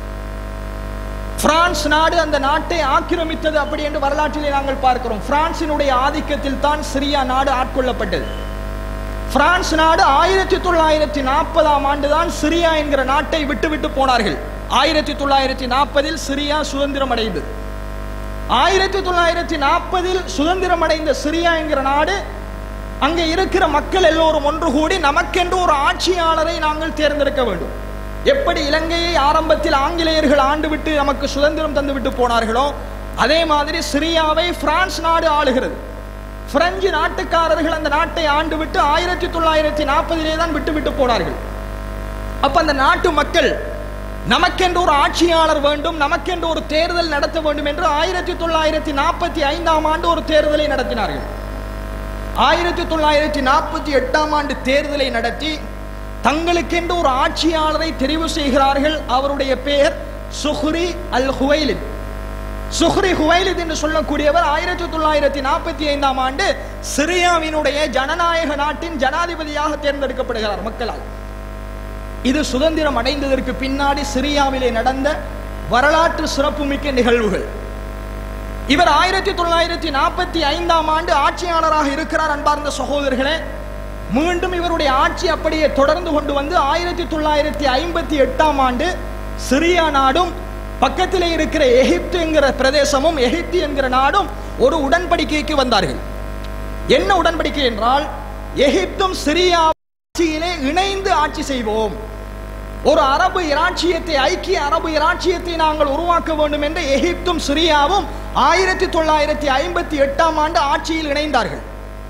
பிரான்ஸ் நாடு அந்த நாட்டை ஆக்கிரமித்தது அப்படி என்று வரலாற்றிலே நாங்கள் பார்க்கிறோம். பிரான்சினுடைய ஆதிக்கத்தில் தான் சிரியா நாடு ஆட்கொள்ளப்பட்டது. பிரான்ஸ் நாடு ஆயிரத்தி தொள்ளாயிரத்தி நாற்பதாம் ஆண்டு தான் சிரியா என்கிற நாட்டை விட்டு விட்டு போனார்கள். ஆயிரத்தி தொள்ளாயிரத்தி நாற்பதில் சிரியா சுதந்திரம் அடைந்தது. ஆயிரத்தி தொள்ளாயிரத்தி நாற்பதில் சுதந்திரம் அடைந்த சிரியா என்கிற நாடு, அங்கே இருக்கிற மக்கள் எல்லோரும் ஒன்று கூடி நமக்கென்று ஒரு ஆட்சியாளரை நாங்கள் தேர்ந்தெடுக்க வேண்டும். எப்படி இலங்கையை ஆரம்பத்தில் ஆங்கிலேயர்கள் ஆண்டு விட்டு நமக்கு சுதந்திரம் தந்து விட்டு போனார்களோ, அதே மாதிரி சிரியாவை பிரான்ஸ் நாடு ஆளுகிறது. பிரெஞ்சு நாட்டுக்காரர்கள் அந்த நாட்டை ஆண்டு விட்டு ஆயிரத்தி தொள்ளாயிரத்தி நாற்பதிலே தான் விட்டு விட்டு போனார்கள். அப்ப அந்த நாட்டு மக்கள் நமக்கென்று ஒரு ஆட்சியாளர் வேண்டும், நமக்கென்று ஒரு தேர்தல் நடத்த வேண்டும் என்று ஆயிரத்தி தொள்ளாயிரத்தி நாற்பத்தி ஐந்தாம் ஆண்டு ஒரு தேர்தலை நடத்தினார்கள். ஆயிரத்தி தொள்ளாயிரத்தி நாற்பத்தி எட்டாம் ஆண்டு தேர்தலை நடத்தி தங்களுக்கென்று ஒரு ஆட்சியாளரை தெரிவு செய்கிறார்கள். அவருடைய பெயர் சுஹ்ரி அல் ஹுவைலித். சுஹ்ரி ஹுவைலித் என்று சொல்லக்கூடியவர் ஆயிரத்தி தொள்ளாயிரத்தி நாற்பத்தி ஐந்தாம் ஆண்டு சிரியாவினுடைய ஜனநாயக நாட்டின் ஜனாதிபதியாக தேர்ந்தெடுக்கப்படுகிறார் மக்களால். இது சுதந்திரம் அடைந்ததற்கு பின்னாடி சிரியாவிலே நடந்த வரலாற்று சிறப்புமிக்க நிகழ்வுகள். இவர் ஆயிரத்தி தொள்ளாயிரத்தி நாற்பத்தி ஐந்தாம் ஆண்டு ஆட்சியாளராக இருக்கிறார். அன்பார்ந்த சகோதரர்களே, மீண்டும் இவருடைய ஆட்சி அப்படியே தொடர்ந்து கொண்டு வந்து ஆயிரத்தி தொள்ளாயிரத்தி ஐம்பத்தி எட்டாம் ஆண்டு சிரியா நாடும் பக்கத்திலே இருக்கிற எகிப்து என்கிற பிரதேசமும் எகிப்து என்கிற நாடும் ஒரு உடன்படிக்கைக்கு வந்தார்கள். என்ன உடன்படிக்கை என்றால், எகிப்தும் சிரியா ஆட்சியிலே இணைந்து ஆட்சி செய்வோம், ஒரு அரபு இராச்சியத்தை, ஐக்கிய அரபு இராச்சியத்தை நாங்கள் உருவாக்க வேண்டும் என்று எகிப்தும் சிரியாவும் ஆயிரத்தி தொள்ளாயிரத்தி ஐம்பத்தி எட்டாம் ஆண்டு ஆட்சியில் இணைந்தார்கள்.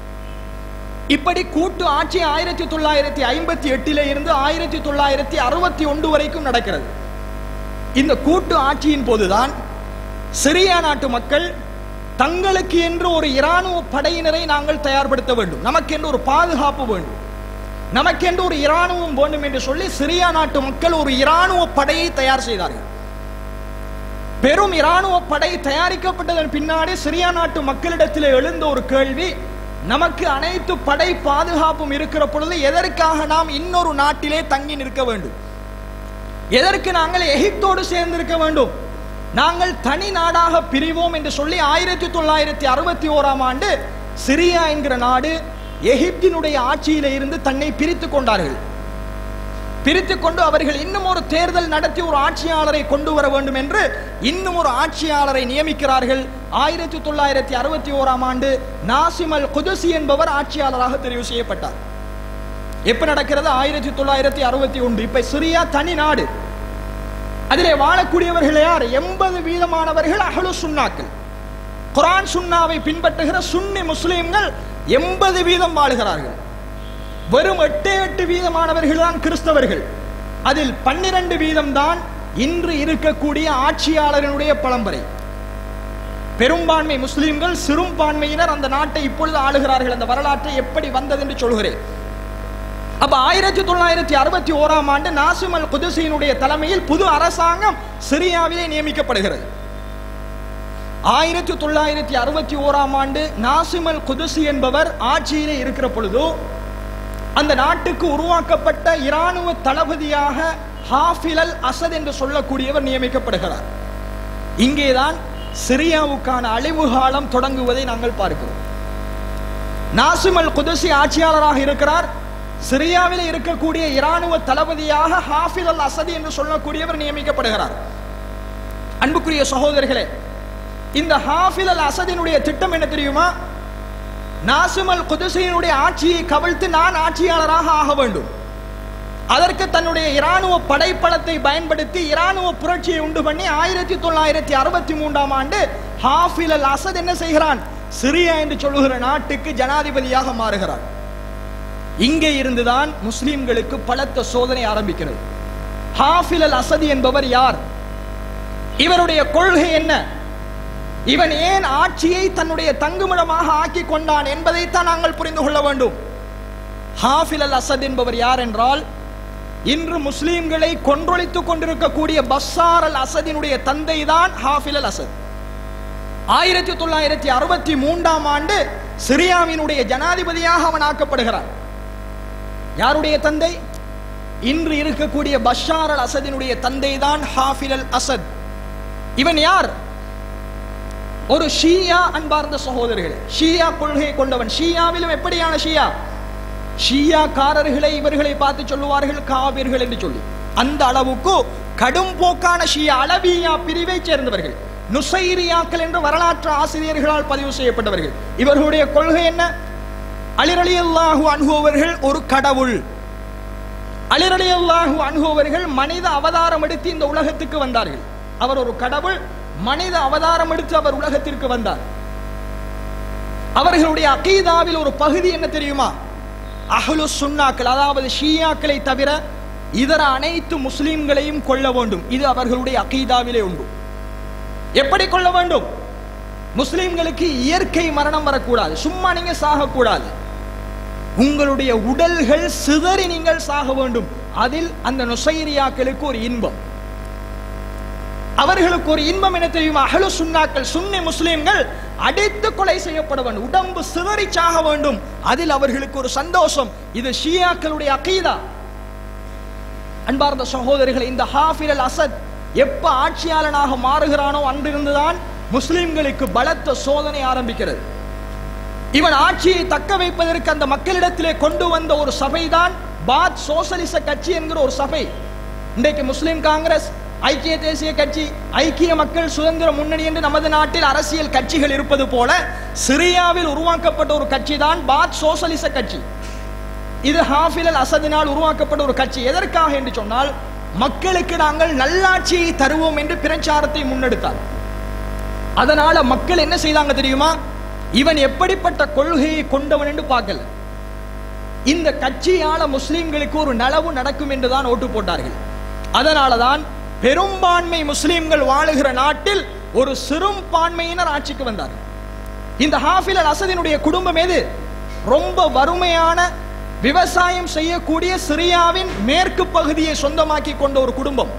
இப்படி கூட்டு ஆட்சி ஆயிரத்தி தொள்ளாயிரத்தி ஐம்பத்தி எட்டிலே இருந்து ஆயிரத்தி தொள்ளாயிரத்தி அறுபத்தி ஒன்று வரைக்கும் நடக்கிறது. இந்த கூட்டு ஆட்சியின் போதுதான் சிரியா நாட்டு மக்கள் தங்களுக்கு என்று ஒரு இராணுவ படையினரை நாங்கள் தயார்படுத்த வேண்டும், நமக்கென்று ஒரு பாதுகாப்பு வேண்டும், நமக்கென்று ஒரு இராணுவம் வேண்டும் என்று சொல்லி சிரியா நாட்டு மக்கள் ஒரு இராணுவ படையை தயார் செய்தார்கள். பெரும் இராணுவ படை தயாரிக்கப்பட்டதன் பின்னாடி சிரியா நாட்டு மக்களிடத்தில் எழுந்த ஒரு கேள்வி, நமக்கு அனைத்து படை பாதுகாப்பும் இருக்கிற பொழுது எதற்காக நாம் இன்னொரு நாட்டிலே தங்கி நிற்க வேண்டும், எதற்கு நாங்கள் எகிப்தோடு சேர்ந்திருக்க வேண்டும், நாங்கள் தனி நாடாக பிரிவோம் என்று சொல்லி ஆயிரத்தி தொள்ளாயிரத்தி அறுபத்தி ஓராம் ஆண்டு சிரியா என்கிற நாடு எகிப்தினுடைய ஆட்சியிலே இருந்து தன்னை பிரித்துக் கொண்டார்கள். பிரித்துக் கொண்டு அவர்கள் இன்னும் ஒரு தேர்தல் நடத்தி ஒரு ஆட்சியாளரை கொண்டு வர வேண்டும் என்று இன்னும் ஒரு ஆட்சியாளரை நியமிக்கிறார்கள். ஆயிரத்தி தொள்ளாயிரத்தி அறுபத்தி ஓராம் ஆண்டு நாசிம் அல் குதுசி என்பவர் ஆட்சியாளராக தெரிவு செய்யப்பட்டார். எப்ப நடக்கிறது? ஆயிரத்தி தொள்ளாயிரத்தி அறுபத்தி ஒன்று. இப்ப சிரியா தனி நாடு. அதிலே வாழக்கூடியவர்கள் யார்? எண்பது வீதமானவர்கள் அஹ்லு சுன்னாக்கள், குர்ஆன் சுன்னாவை பின்பற்றுகிற சுன்னி முஸ்லிம்கள் எண்பது வீதம் வாழுகிறார்கள். வெறும் எட்டு எட்டு வீதமானவர்கள் தான் கிறிஸ்தவர்கள். அதில் பன்னிரண்டு வீதம் தான் இன்று இருக்கக்கூடிய ஆட்சியாளர்களுடைய பரம்பரை. பெரும்பான்மை முஸ்லிம்கள், சிறுபான்மையினர் அந்த நாட்டை இப்பொழுது ஆளுகிறார்கள். அந்த வரலாற்றை எப்படி வந்தது என்று சொல்கிறேன். அப்ப ஆயிரத்தி தொள்ளாயிரத்தி அறுபத்தி ஓராம் ஆண்டு நாசிம் அல் குதுசியினுடைய தலைமையில் புது அரசாங்கம் சிரியாவிலே நியமிக்கப்படுகிறது. ஆயிரத்தி தொள்ளாயிரத்தி அறுபத்தி ஓராம் ஆண்டு நாசிம் அல் குதுசி என்பவர் ஆட்சியிலே இருக்கிற பொழுது அந்த நாட்டுக்கு உருவாக்கப்பட்ட இராணுவ தளபதியாக ஹாஃபில் அல் அசத் என்று சொல்லக்கூடியவர் நியமிக்கப்படுகிறார். இங்கேதான் சிரியாவுக்கான அழிவு காலம் தொடங்குவதை நாங்கள் பார்க்கிறோம். நாசிம் அல் குதுசி ஆட்சியாளராக இருக்கிறார். சிரியாவில் இருக்கக்கூடிய இராணுவ தளபதியாக ஹாஃபில் அல் அசத் என்று சொல்லக்கூடியவர் நியமிக்கப்படுகிறார். அன்புக்குரிய சகோதரர்களே, இந்த ஹாஃபில் அல் அசதினுடைய திட்டம் என்ன தெரியுமா? நாசிம் அல் குதுசியினுடைய ஆட்சியை கவிழ்த்து நான் ஆட்சியாளராக ஆக வேண்டும், அதற்கு தன்னுடைய இராணுவ படைப்பலத்தை பயன்படுத்தி இராணுவ புரட்சியை உண்டு பண்ணி ஆயிரத்தி தொள்ளாயிரத்தி அறுபத்தி மூன்றாம் ஆண்டு ஹாஃபில் அல் அசத் என்ன செய்கிறான்? சிரியா என்று சொல்லுகிற நாட்டுக்கு ஜனாதிபதியாக மாறுகிறார். இங்கே இருந்துதான் முஸ்லிம்களுக்கு பலத்த சோதனை ஆரம்பிக்கிறது. ஹாஃபில் அல் அசத் என்பவர் யார்? இவருடைய கொள்கை என்ன? இவன் ஏன் ஆட்சியை தன்னுடைய தங்குமிடமாக ஆக்கி கொண்டான் என்பதைத்தான் நாங்கள் புரிந்து கொள்ள வேண்டும். ஹாஃபில் அல் அசத் என்பவர் யார் என்றால், இன்று முஸ்லிம்களை கொன்றொழித்துக் கொண்டிருக்கக்கூடிய பஷார் அல் அசதினுடைய தந்தை தான் ஹாஃபில் அல் அசத். ஆயிரத்தி தொள்ளாயிரத்தி அறுபத்தி மூன்றாம் ஆண்டு சிரியாவினுடைய ஜனாதிபதியாக அவன் ஆக்கப்படுகிறான். யாருடைய தந்தை? இன்று இருக்கக்கூடிய பஷார் அல் அசதினுடைய தந்தை தான் ஹாஃபில் அல் அசத். இவன் யார்? ஒரு ஷியா. அன்பார்ந்த சகோதரர்களே, ஷியா கொள்கையை கொண்டவன். ஷியாவிலும் எப்படியான ஷியா? ஷியாக்காரர்களை இவர்களை பார்த்து சொல்லுவார்கள் காவிர்கள் என்று சொல்லி, அந்த அளவுக்கு கடும் போக்கான ஷியா அலவியா பிரிவை சேர்ந்தவர்கள், நுசைரியாக்கள் என்று வரலாற்று ஆசிரியர்களால் பதிவு செய்யப்பட்டவர்கள். இவர்களுடைய கொள்கை என்ன? அலி ரலியல்லாஹு அன்ஹு அவர்கள் ஒரு கடவுள். அலி ரலியல்லாஹு அன்ஹு அவர்கள் மனித அவதாரம் எடுத்து இந்த உலகத்துக்கு வந்தார்கள். அவர் ஒரு கடவுள், மனித அவதாரம் எடுத்து அவர் உலகத்திற்கு வந்தார். அவர்களுடைய அகீதாவில் ஒரு பகுதி என்ன தெரியுமா? அஹ்லு சுன்னாக்கள், அதாவது ஷியாக்களை தவிர இதர அனைத்து முஸ்லிம்களையும் கொல்ல வேண்டும். இது அவர்களுடைய அகீதாவிலே உண்டு. எப்படி கொல்ல வேண்டும்? முஸ்லிம்களுக்கு இயற்கை மரணம் வரக்கூடாது, சும்மா நீங்க சாகக்கூடாது, உங்களுடைய உடல்கள் சிதறி நீங்கள் சாக வேண்டும். அதில் அந்த நுசைரியாக்களுக்கு ஒரு இன்பம். அவர்களுக்கு ஒரு இன்பம் என்ன தெரியுமா? அஹ்லு சுன்னாக்கள், சுன்னி முஸ்லிம்கள் அடித்து கொலை செய்யப்பட வேண்டும், உடம்பு சிதறி சாக வேண்டும், அதில் அவர்களுக்கு ஒரு சந்தோஷம். இது ஷியாக்களுடைய அகீதா. அன்பார்ந்த சகோதரர்களை, இந்த ஹாஃபில் அல் அசத் எப்ப ஆட்சியாளனாக மாறுகிறானோ அன்றிருந்துதான் முஸ்லிம்களுக்கு பலத்த சோதனை ஆரம்பிக்கிறது. இவன் ஆட்சியை தக்க வைப்பதற்கு அந்த மக்களிடத்திலே கொண்டு வந்த ஒரு சபைதான் பாத் சோசலிச கட்சி என்கிற ஒரு சபை. இன்றைக்கு முஸ்லிம் காங்கிரஸ், ஐக்கிய தேசிய கட்சி, ஐக்கிய மக்கள் சுதந்திர முன்னணி என்று நமது நாட்டில் அரசியல் கட்சிகள் இருப்பது போல சிரியாவில் உருவாக்கப்பட்ட ஒரு கட்சி தான் பாத் சோசலிச கட்சி. இது ஹாஃபில் அல் அசதினால் உருவாக்கப்பட்ட ஒரு கட்சி. எதற்காக என்று சொன்னால், மக்களுக்கு நாங்கள் நல்லாட்சியை தருவோம் என்று பிரச்சாரத்தை முன்னெடுத்தார். அதனால மக்கள் என்ன செய்தாங்க தெரியுமா? இவன் எப்படிப்பட்ட கொள்கையை கொண்டவன் என்று பார்க்கல. இந்த கட்சியால முஸ்லிம்களுக்கு ஒரு நலவு நடக்கும் என்றுதான் ஓட்டு போட்டார்கள். அதனாலதான் பெரும்பான்மை முஸ்லிம்கள் வாழுகிற நாட்டில் ஒரு சிறுபான்மையினர் ஆட்சிக்கு வந்தார். இந்த ஹாஃபில் அல் அசதினுடைய குடும்பம் எது? ரொம்ப வறுமையான விவசாயம் செய்யக்கூடிய சிரியாவின் மேற்கு பகுதியை சொந்தமாக்கி கொண்ட ஒரு குடும்பம்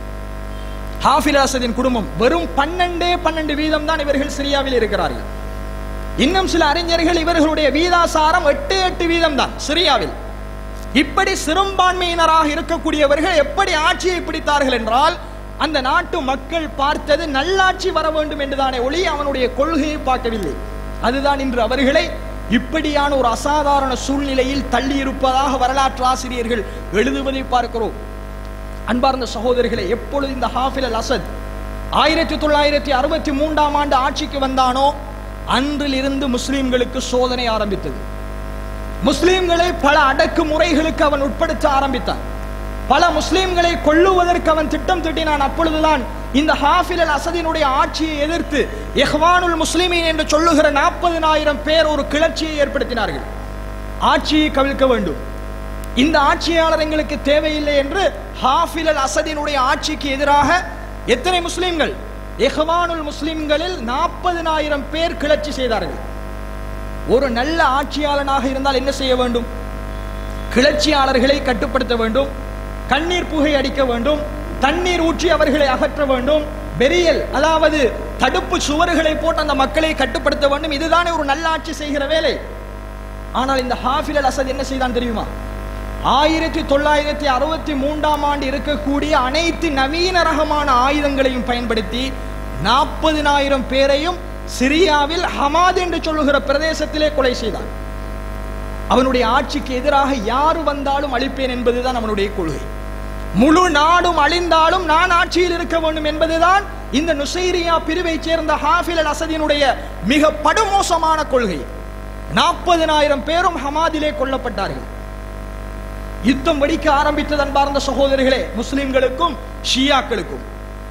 ஹாஃபில் அல் அசதின் குடும்பம். வெறும் பன்னெண்டே பன்னெண்டு வீதம் தான் இவர்கள் சிரியாவில் இருக்கிறார்கள். இன்னும் சில அறிஞர்கள் இவர்களுடைய வீதாசாரம் எட்டு எட்டு வீதம் தான் சிரியாவில். இப்படி சிறுபான்மையினராக இருக்கக்கூடியவர்கள் எப்படி ஆட்சியை பிடித்தார்கள் என்றால், அந்த நாட்டு மக்கள் பார்த்தது நல்லாட்சி வர வேண்டும் என்றுதானே ஒளி அவனுடைய கொள்கையை பார்க்கவில்லை. அதுதான் இன்று அவர்களை இப்படியான ஒரு அசாதாரண சூழ்நிலையில் தள்ளி இருப்பதாக வரலாற்று ஆசிரியர்கள் எழுதுவதை பார்க்கிறோம். அன்பார்ந்த சகோதரர்களே, எப்பொழுது இந்த ஹாஃபில் அல் அசத் ஆயிரத்தி தொள்ளாயிரத்தி அறுபத்தி மூன்றாம் ஆண்டு ஆட்சிக்கு வந்தானோ அன்றிலிருந்து முஸ்லிம்களுக்கு சோதனை ஆரம்பித்தது. முஸ்லிம்களை பல அடக்குமுறைகளுக்கு அவன் உட்படுத்த ஆரம்பித்தான். பல முஸ்லிம்களை கொல்லுவதற்கு அவன் திட்டம் தீட்டினான். அப்பொழுதுதான் இந்த ஹாஃபில் அல் அசதினுடைய ஆட்சியை எதிர்த்து இஹ்வானுல் முஸ்லிமீன் என்று சொல்லுகிற நாற்பதினாயிரம் பேர் ஒரு கிளர்ச்சியை ஏற்படுத்தினார்கள். ஆட்சியை கவிழ்க்க வேண்டும், இந்த ஆட்சியாளர் எங்களுக்கு தேவையில்லை என்று ஹாஃபில் அல் அசதினுடைய ஆட்சிக்கு எதிராக எத்தனை முஸ்லிம்கள்? இஹ்வானுல் முஸ்லிம்களில் நாற்பதினாயிரம் பேர் கிளர்ச்சி செய்தார்கள். ஒரு நல்ல ஆட்சியாளனாக இருந்தால் என்ன செய்ய வேண்டும்? கிளர்ச்சியாளர்களை கட்டுப்படுத்த வேண்டும், கண்ணீர் புகை அடிக்க வேண்டும், தண்ணீர் ஊற்றி அவர்களை அகற்ற வேண்டும், பெரியல் அதாவது தடுப்பு சுவர்களை போட்டு அந்த மக்களை கட்டுப்படுத்த வேண்டும். இதுதானே ஒரு நல்ல ஆட்சி செய்கிற வேலை. ஆனால் இந்த ஹாஃபில் அல் அசத் என்ன செய்தான் தெரியுமா? ஆயிரத்தி தொள்ளாயிரத்தி அறுபத்தி மூன்றாம் ஆண்டு இருக்கக்கூடிய அனைத்து நவீன ரகமான ஆயுதங்களையும் பயன்படுத்தி நாற்பதினாயிரம் பேரையும் சிரியாவில் ஹமாத் என்று சொல்லுகிற பிரதேசத்திலே கொலை செய்தான். அவனுடைய ஆட்சிக்கு எதிராக யாரு வந்தாலும் அழிப்பேன் என்பதுதான் அவனுடைய கொள்கை. முழு நாடும் அழிந்தாலும் நான் ஆட்சியில் இருக்க வேண்டும் என்பதுதான் இந்த நுசைரியா பிரிவை சேர்ந்த ஹாஃபில் அல் அசதினுடைய மிக படுமோசமான கொள்கை. நாற்பதினாயிரம் பேரும் ஹமாதிலே கொல்லப்பட்டார்கள். யுத்தம் வெடிக்க ஆரம்பித்தது. அன்பார்ந்த சகோதரர்களே, முஸ்லிம்களுக்கும் ஷியாக்களுக்கும்.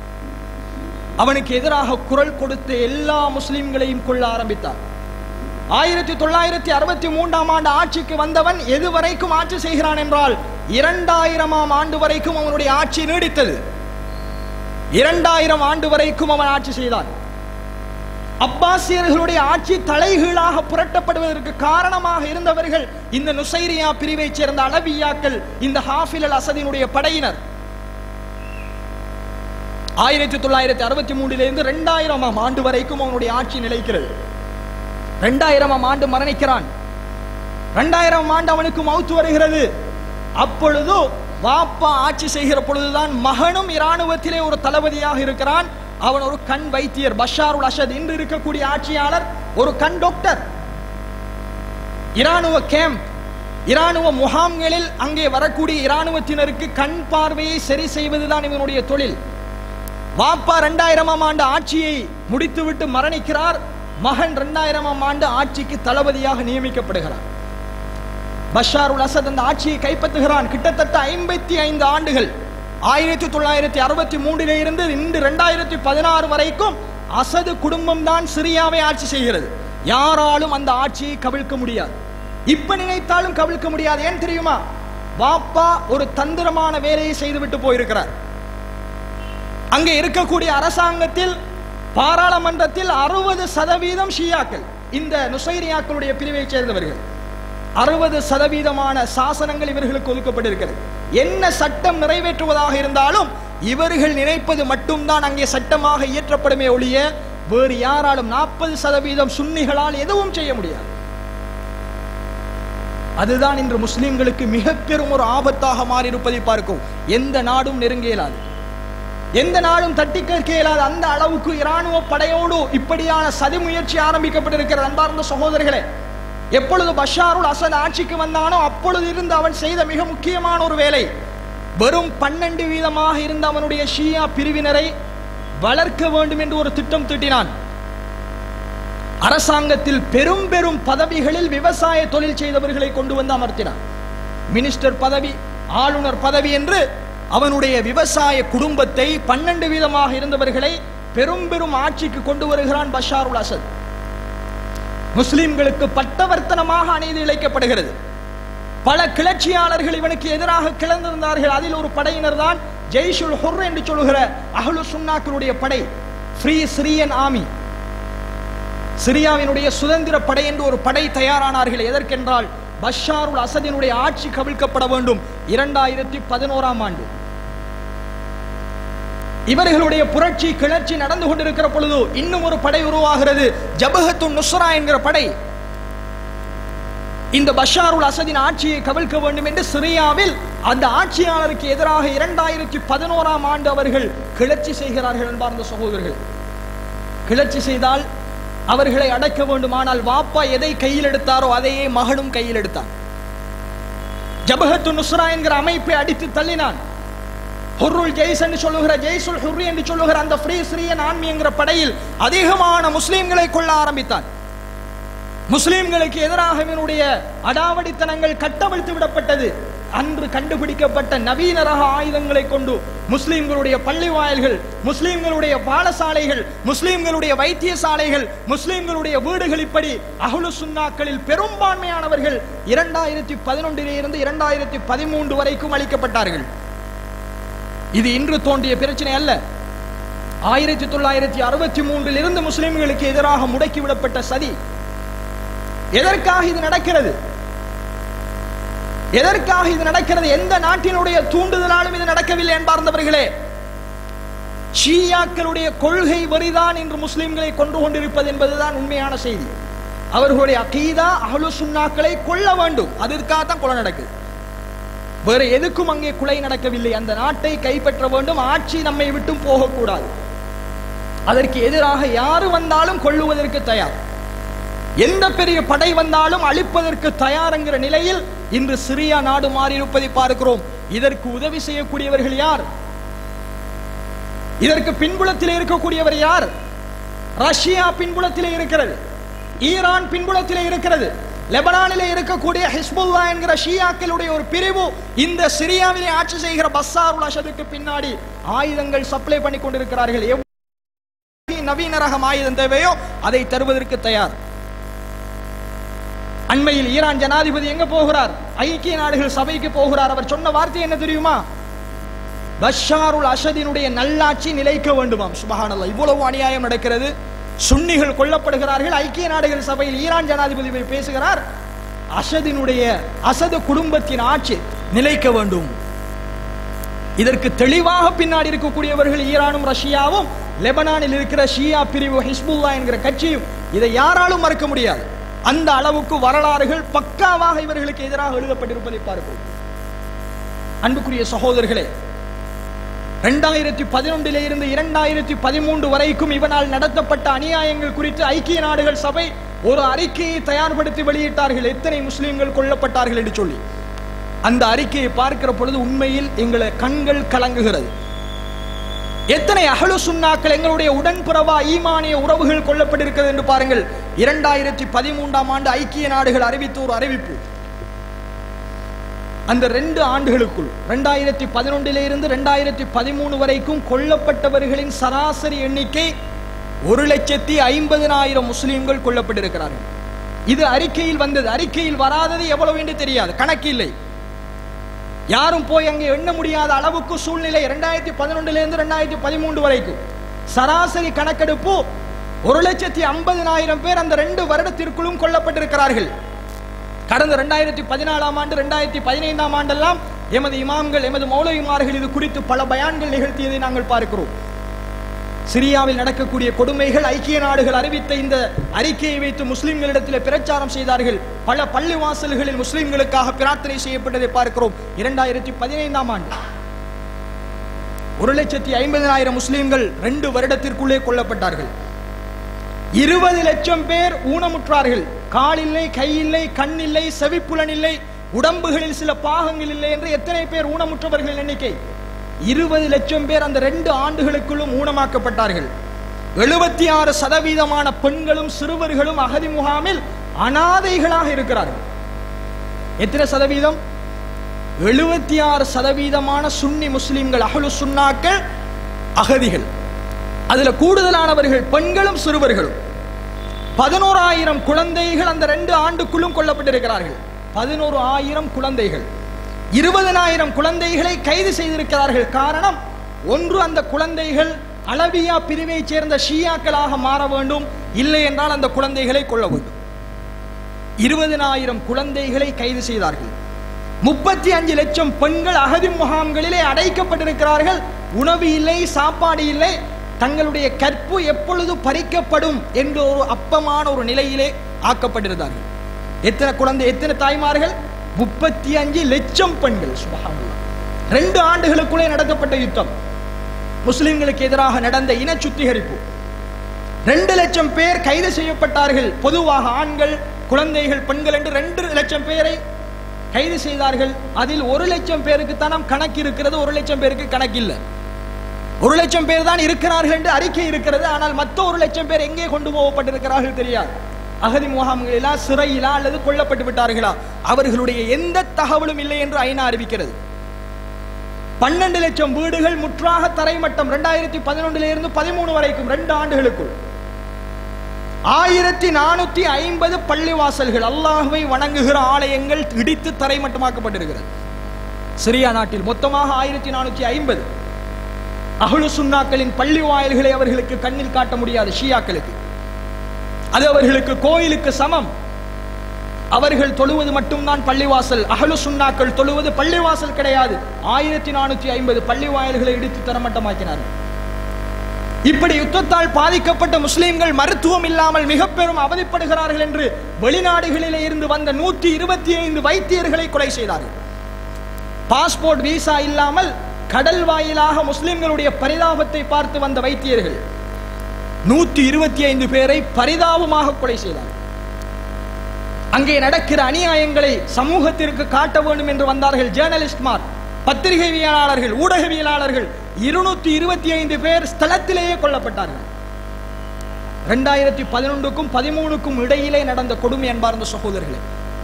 அவனுக்கு எதிராக குரல் கொடுத்த எல்லா முஸ்லிம்களையும் கொள்ள ஆரம்பித்தார். ஆயிரத்தி தொள்ளாயிரத்தி அறுபத்தி மூன்றாம் ஆண்டு ஆட்சிக்கு வந்தவன் எது வரைக்கும் ஆட்சி செய்கிறான் என்றால் இரண்டாயிரமாம் ஆண்டு வரைக்கும் அவனுடைய ஆட்சி நீடித்தது. இரண்டாயிரம் ஆண்டு வரைக்கும் அவன் ஆட்சி செய்தான். அப்பாசியர்களுடைய ஆட்சி தலைகீழாக புரட்டப்படுவதற்கு காரணமாக இருந்தவர்கள் இந்த நுசைரியா பிரிவை சேர்ந்த அலவியாக்கள், இந்த ஹாஃபில் அல் அசதினுடைய படையினர். ஆயிரத்தி தொள்ளாயிரத்தி அறுபத்தி மூன்றிலிருந்து இரண்டாயிரமாம் ஆண்டு வரைக்கும் அவனுடைய ஆட்சி நிலைக்கிறது. இரண்டாயிரமாம் ஆண்டு மரணிக்கிறான். இரண்டாயிரம் ஆண்டு அவனுக்கு மௌத்து வருகிறது. அப்பொழுது வாப்பா ஆட்சி செய்கிற பொழுதுதான் மகனும் இராணுவத்திலே ஒரு தளபதியாக இருக்கிறான். அவன் ஒரு கண் வைத்தியர், பஷாருல் அசத் இன்று இருக்கக்கூடிய ஆட்சியாளர் ஒரு கண் டாக்டர். இராணுவ கேம்ப், இராணுவ முகாம்களில் அங்கே வரக்கூடிய இராணுவத்தினருக்கு கண் பார்வையை சரி செய்வதுதான் இவனுடைய தொழில். வாப்பா இரண்டாயிரமாம் ஆண்டு ஆட்சியை முடித்துவிட்டு மரணிக்கிறார். மகன் இரண்டாயிரமாம் ஆண்டு ஆட்சிக்கு தளபதியாக நியமிக்கப்படுகிறார். பஷாருல் அசத் அந்த ஆட்சியை கைப்பற்றுகிறான். கிட்டத்தட்ட ஐம்பத்தி ஐந்து ஆண்டுகள், ஆயிரத்தி தொள்ளாயிரத்தி அறுபத்தி மூன்றிலே இருந்து இன்று இரண்டாயிரத்தி பதினாறு வரைக்கும் அசது குடும்பம் தான் சிரியாவை ஆட்சி செய்கிறது. யாராலும் அந்த ஆட்சியை கவிழ்க்க முடியாது. இப்ப நினைத்தாலும் கவிழ்க்க முடியாது. ஏன் தெரியுமா? வாப்பா ஒரு தந்திரமான வேலையை செய்துவிட்டு போயிருக்கிறார். அங்கே இருக்கக்கூடிய அரசாங்கத்தில், பாராளுமன்றத்தில் அறுபது சதவீதம் ஷியாக்கள், இந்த நுசைரியாக்களுடைய பிரிவை சேர்ந்தவர்கள். அறுபது சதவீதமான சாசனங்கள் இவர்களுக்கு ஒதுக்கப்பட்டிருக்கிறது. என்ன சட்டம் நிறைவேற்றுவதாக இருந்தாலும் இவர்கள் நினைப்பது மட்டும்தான் அங்கே சட்டமாக இயற்றப்படுமே ஒழிய வேறு யாராலும் நாற்பது சதவீதம் சுன்னிகளால் எதுவும் செய்ய முடியாது. அதுதான் இன்று முஸ்லிம்களுக்கு மிக பெரும் ஒரு ஆபத்தாக மாறி இருப்பதை பார்க்கும். எந்த நாடும் நெருங்க இயலாது, எந்த நாடும் தட்டி கேட்க இயலாது. அந்த அளவுக்கு இராணுவ படையோடு இப்படியான சதி முயற்சி ஆரம்பிக்கப்பட்டிருக்கிறது. அன்பார்ந்த சகோதரர்களே, எப்பொழுது பஷாருல் அசத் ஆட்சிக்கு வந்தானோ அப்பொழுது இருந்து அவன் செய்த மிக முக்கியமான ஒரு வேலை, வெறும் பன்னெண்டு வீதமாக இருந்த அவனுடைய ஷியா பிரிவினரை வளர்க்க வேண்டும் என்று ஒரு திட்டம் தீட்டினான். அரசாங்கத்தில் பெரும் பெரும் பதவிகளில் விவசாய தொழில் செய்தவர்களை கொண்டு வந்து அமர்த்தினான். மினிஸ்டர் பதவி, ஆளுநர் பதவி என்று அவனுடைய விவசாய குடும்பத்தை பன்னெண்டு வீதமாக இருந்தவர்களை பெரும் பெரும் ஆட்சிக்கு கொண்டு வருகிறான் பஷாருல் அசத். முஸ்லிம்களுக்கு பட்டவர்த்தனமாக அநீதி இழைக்கப்படுகிறது. பல கிளர்ச்சியாளர்கள் இவனுக்கு எதிராக கிளர்ந்திருந்தார்கள். அதில் ஒரு படையினர் தான் ஜெய்ஷுல் ஹுர் என்று சொல்லுகிற அஹ்லு சுன்னாக்களுடைய படை, ஃப்ரீ சிரியன் ஆர்மி, சிரியாவினுடைய சுதந்திர படை என்று ஒரு படை தயாரானார்கள். எதற்கென்றால் பஷாருல் அசதினுடைய ஆட்சி கவிழ்க்கப்பட வேண்டும். இரண்டாயிரத்தி பதினோராம் ஆண்டு இவர்களுடைய புரட்சி கிளர்ச்சி நடந்து கொண்டிருக்கிற பொழுது இன்னும் ஒரு படை உருவாகிறது, ஜபஹத்துன் நுஸ்ரா என்கிற படை. இந்த பஷாருல் அசதின் ஆட்சியை கவிழ்க்க வேண்டும் என்று சிரியாவில் அந்த ஆட்சியாளருக்கு எதிராக இரண்டாயிரத்தி பதினோராம் ஆண்டு அவர்கள் கிளர்ச்சி செய்கிறார்கள். என்பார்ந்த சகோதரர்கள், கிளர்ச்சி செய்தால் அவர்களை அடக்க வேண்டுமானால் வாப்பா எதை கையில் எடுத்தாரோ அதையே மகனும் கையில் எடுத்தான். ஜபஹத்துன் நுஸ்ரா என்கிற அமைப்பை அடித்து தள்ளினான். ஹுர்ருல் ஜெய்ஸ் என்று சொல்லுகிற ஜெய்சுல் ஹுர்ரி என்று சொல்லுகிற அந்த ஃப்ரீ சிரியன் ஆர்மி என்கிற படையில் அதிகமான முஸ்லிம்களை கொள்ள ஆரம்பித்தான். முஸ்லிம்களுக்கு எதிராக இவனுடைய அடாவடித்தனங்கள் கட்டவிழ்த்து விடப்பட்டது. அன்று கண்டுபிடிக்கப்பட்ட நவீன ரக ஆயுதங்களை கொண்டு முஸ்லிம்களுடைய பள்ளி வாயில்கள், முஸ்லிம்களுடைய பாடசாலைகள், முஸ்லிம்களுடைய வைத்தியசாலைகள், முஸ்லிம்களுடைய வீடுகள், இப்படி அஹ்லு சுன்னாக்களில் பெரும்பான்மையானவர்கள் இரண்டாயிரத்தி பதினொன்றிலே இருந்து இரண்டாயிரத்தி பதிமூன்று வரைக்கும் அளிக்கப்பட்டார்கள். இது இன்று தோன்றிய பிரச்சனை அல்ல. ஆயிரத்தி தொள்ளாயிரத்தி அறுபத்தி மூன்றில் இருந்து முஸ்லிம்களுக்கு எதிராக முடக்கிவிடப்பட்ட சதி. எதற்காக இது நடக்கிறது? எதற்காக இது நடக்கிறது? எந்த நாட்டினுடைய தூண்டுதலாலும் இது நடக்கவில்லை என்பார்ந்தவர்களே. ஷியாக்களுடைய கொள்கை வரிதான் இன்று முஸ்லிம்களை கொண்டு கொண்டிருப்பது என்பதுதான் உண்மையான செய்தி. அவர்களுடைய அகீதா அஹ்லு சுன்னாக்களை கொல்ல வேண்டும், அதற்காகத்தான் கொலை நடக்குது. வேறு எதுக்கும் அங்கே கொலை நடக்கவில்லை. அந்த நாட்டை கைப்பற்ற வேண்டும், ஆட்சி நம்மை விட்டும் போகக்கூடாது. அதற்கு எதிராக யாரு வந்தாலும் கொள்ளுவதற்கு தயார், எந்த பெரிய படை வந்தாலும் அழிப்பதற்கு தயார் என்கிற நிலையில் இன்று சிரியா நாடு மாறி இருப்பதை பார்க்கிறோம். இதற்கு உதவி செய்யக்கூடியவர்கள் யார்? இதற்கு பின்புலத்தில் இருக்கக்கூடியவர் யார்? ரஷ்யா பின்புலத்திலே இருக்கிறது, ஈரான் பின்புலத்திலே இருக்கிறது, லெபனானிலே இருக்கக்கூடிய ஹிஸ்புல்லா என்கிற ஷியாக்களுடைய ஒரு பிரிவு இந்த சிரியாவிலே ஆட்சி செய்கிற பஷாருல் அசதுக்கு பின்னாடி ஆயுதங்கள் சப்ளை பண்ணி கொண்டிருக்கிறார்கள். நவீன ரகம் ஆயுதம் தேவையோ அதை தருவதற்கு தயார். அண்மையில் ஈரான் ஜனாதிபதி எங்க போகிறார்? ஐக்கிய நாடுகள் சபைக்கு போகிறார். அவர் சொன்ன வார்த்தை என்ன தெரியுமா? பஷாருல் அசதினுடைய நல்லாட்சி நிலைக்க வேண்டுமாம். சுப்ஹானல்லாஹ், இவ்வளவு அநியாயம் நடக்கிறது, சுன்னிகள் கொல்லப்படுகிறார்கள். ஐக்கிய நாடுகள் சபையில் ஈரான் ஜனாதிபதி பேசுகிறார், அசதினுடைய அசது குடும்பத்தின் ஆட்சி நிலைக்க வேண்டும். இதற்கு தெளிவாக பின்னாடி இருக்கக்கூடியவர்கள் ஈரானும் ரஷ்யாவும், லெபனானில் இருக்கிற ஷியா பிரிவு ஹிஸ்புல்லா என்கிற கட்சியும். இதை யாராலும் மறுக்க முடியாது. அந்த அளவுக்கு வரலாறுகள் பக்காவாக இவர்களுக்கு எதிராக எழுதப்பட்டிருப்பதை பார்க்கிறோம். அன்புக்குரிய சகோதரர்களே, இரண்டாயிரத்தி பதினொன்றிலே இருந்து இரண்டாயிரத்தி பதிமூன்று வரைக்கும் இவனால் நடத்தப்பட்ட அநியாயங்கள் குறித்து ஐக்கிய நாடுகள் சபை ஒரு அறிக்கையை தயார்படுத்தி வெளியிட்டார்கள். எத்தனை முஸ்லிம்கள் கொல்லப்பட்டார்கள் என்று சொல்லி அந்த அறிக்கையை பார்க்கிற பொழுது உண்மையில் எங்களை கண்கள் கலங்குகிறது. எத்தனை அஹ்லு சுன்னாக்கள், எங்களுடைய உடன்பிறவா ஈமானிய உறவுகள் கொல்லப்பட்டிருக்கிறது என்று பாருங்கள். இரண்டாயிரத்தி பதிமூன்றாம் ஆண்டு ஐக்கிய நாடுகள் அறிவித்த ஒரு அறிவிப்பு, அந்த ரெண்டு ஆண்டுகளுக்குள் இரண்டாயிரத்தி பதினொன்றிலே இருந்து இரண்டாயிரத்தி பதிமூணு வரைக்கும் கொல்லப்பட்டவர்களின் சராசரி எண்ணிக்கை ஒரு லட்சத்தி ஐம்பதினாயிரம் முஸ்லிம்கள் கொல்லப்பட்டிருக்கிறார்கள். இது அறிக்கையில் வந்தது. அறிக்கையில் வராதது எவ்வளவு என்று தெரியாது, கணக்கு இல்லை, யாரும் போய் அங்கே எண்ண முடியாத அளவுக்கு சூழ்நிலை. இரண்டாயிரத்தி பதினொன்றுல இருந்து இரண்டாயிரத்தி பதிமூன்று வரைக்கும் சராசரி கணக்கெடுப்பு ஒரு லட்சத்தி ஐம்பதினாயிரம் பேர் அந்த ரெண்டு வருடத்திற்குள்ளும் கொல்லப்பட்டிருக்கிறார்கள். கடந்த இரண்டாயிரத்தி பதினாலாம் ஆண்டு இரண்டாயிரத்தி பதினைந்தாம் ஆண்டெல்லாம் எமது இமாம்கள், எமது மௌலவிமார்கள் இது குறித்து பல பயான்கள் நிகழ்த்தியதை நாங்கள் பார்க்கிறோம். சிரியாவில் நடக்கக்கூடிய கொடுமைகள் ஐக்கிய நாடுகள் அறிவித்த இந்த அறிக்கையை வைத்து முஸ்லிம்களிடத்தில் பிரச்சாரம் செய்தார்கள். பல பள்ளி வாசல்களில் முஸ்லிம்களுக்காக பிரார்த்தனை செய்யப்பட்டதை பார்க்கிறோம். இரண்டாயிரத்தி பதினைந்தாம் ஆண்டு ஒரு லட்சத்தி ஐம்பதினாயிரம் முஸ்லிம்கள் ரெண்டு வருடத்திற்குள்ளே கொல்லப்பட்டார்கள். இருபது லட்சம் பேர் ஊனமுற்றார்கள். கால் இல்லை, கை இல்லை, கண் இல்லை, செவிப்புலன் இல்லை, உடம்புகளில் சில பாகங்கள் இல்லை என்று எத்தனை பேர் ஊனமுற்றவர்கள் எண்ணிக்கை? இருபது லட்சம் பேர் அந்த ரெண்டு ஆண்டுகளுக்குள்ளும் ஊனமாக்கப்பட்டார்கள். எழுபத்தி ஆறு சதவீதமான பெண்களும் சிறுவர்களும் அகதி முகாமில் அனாதைகளாக இருக்கிறார்கள். எத்தனை சதவீதம்? எழுபத்தி ஆறு சதவீதமான சுன்னி முஸ்லிம்கள், அஹ்லு சுன்னாக்கள் அகதிகள். அதுல கூடுதலானவர்கள் பெண்களும் சிறுவர்களும். பதினோராயிரம் குழந்தைகள் அந்த ரெண்டு ஆண்டுக்குள்ளும் கொல்லப்பட்டிருக்கிறார்கள். பதினோரு ஆயிரம் குழந்தைகள், இருபதனாயிரம் குழந்தைகளை கைது செய்திருக்கிறார்கள். காரணம், ஒன்று அந்த குழந்தைகள் அலவியா பிரிவை சேர்ந்த ஷியாக்களாக மாற வேண்டும், இல்லை என்றால் அந்த குழந்தைகளை கொல்ல வேண்டும். இருபதனாயிரம் குழந்தைகளை கைது செய்தார்கள். முப்பத்தி அஞ்சு லட்சம் பெண்கள் அகதி முகாம்களிலே அடைக்கப்பட்டிருக்கிறார்கள். உணவு இல்லை, சாப்பாடு இல்லை. தங்களுடைய கற்பு எப்பொழுது பறிக்கப்படும் என்ற ஒரு அப்பமான ஒரு நிலையிலே ஆக்கப்பட்டிருந்தார்கள். எத்தனை குழந்தை, எத்தனை தாய்மார்கள்? முப்பத்தி அஞ்சு லட்சம் பெண்கள். சுப்ஹானல்லாஹ். ரெண்டு ஆண்டுகளுக்குள்ளே நடத்தப்பட்ட யுத்தம், முஸ்லிம்களுக்கு எதிராக நடந்த இன சுத்திகரிப்பு. ரெண்டு லட்சம் பேர் கைது செய்யப்பட்டார்கள். பொதுவாக ஆண்கள், குழந்தைகள், பெண்கள் என்று ரெண்டு லட்சம் பேரை கைது செய்தார்கள். அதில் ஒரு லட்சம் பேருக்கு தான் கணக்கு இருக்கிறது, ஒரு லட்சம் பேருக்கு கணக்கு இல்லை. ஒரு லட்சம் பேர் தான் இருக்கிறார்கள் என்று அறிக்கை இருக்கிறது. ஆனால் மற்ற ஒரு லட்சம் பேர் எங்கே கொண்டு போகப்பட்டிருக்கிறார்கள் தெரியாது. அகதி முகாம்களிலா, சிறையிலா அல்லது கொல்லப்பட்டு விட்டார்களா, அவர்களுடைய எந்த தகவலும் இல்லை என்று ஐநா அறிவிக்கிறது. பன்னெண்டு லட்சம் வீடுகள் முற்றாக தரைமட்டம். இரண்டாயிரத்தி பதினொன்றுல இருந்து பதிமூணு வரைக்கும் ரெண்டு ஆண்டுகளுக்குள் ஆயிரத்தி நானூத்தி ஐம்பது பள்ளிவாசல்கள், அல்லாஹ்வை வணங்குகிற ஆலயங்கள் இடித்து தரைமட்டமாக்கப்பட்டிருக்கிறது சிரியா நாட்டில். மொத்தமாக ஆயிரத்தி நானூத்தி ஐம்பது. அஹ்லு சுன்னாக்களின் பள்ளி வாயில்களை அவர்களுக்கு கண்ணில் காட்ட முடியாது. ஷியாக்களுக்கு அது அவர்களுக்கு கோயிலுக்கு சமம். அவர்கள் தொழுவது மட்டும்தான் பள்ளிவாசல். அஹ்லு சுன்னாக்கள் தொழுவது பள்ளிவாசல் கிடையாது. ஆயிரத்தி நானூத்தி ஐம்பது பள்ளி வாயில்களை இடித்து தரமட்டமாக்கினார்கள். இப்படி யுத்தத்தால் பாதிக்கப்பட்ட முஸ்லிம்கள் மருத்துவம் இல்லாமல் மிக பெரும் அவதிப்படுகிறார்கள் என்று வெளிநாடுகளிலே இருந்து வந்த நூற்றி இருபத்தி ஐந்து வைத்தியர்களை கொலை செய்தார்கள். பாஸ்போர்ட், வீசா இல்லாமல் கடல் வாயிலாக முஸ்லிம்களுடைய பரிதாபத்தை பார்த்து வந்த வைத்தியர்கள் நூற்றி இருபத்தி ஐந்து பேரை பரிதாபமாக கொலை செய்தார்கள். அங்கே நடக்கிற அநியாயங்களை சமூகத்திற்கு காட்ட வேண்டும் என்று வந்தார்கள். ஜேர்னலிஸ்ட்மார், பத்திரிகைவியலாளர்கள், ஊடகவியலாளர்கள் இருநூத்தி இருபத்தி ஐந்து பேர் ஸ்தலத்திலேயே கொல்லப்பட்டார்கள். இரண்டாயிரத்தி பதினொன்றுக்கும் பதிமூணுக்கும் இடையிலே நடந்த கொடுமை என்பார்ந்த சகோதரர்களே.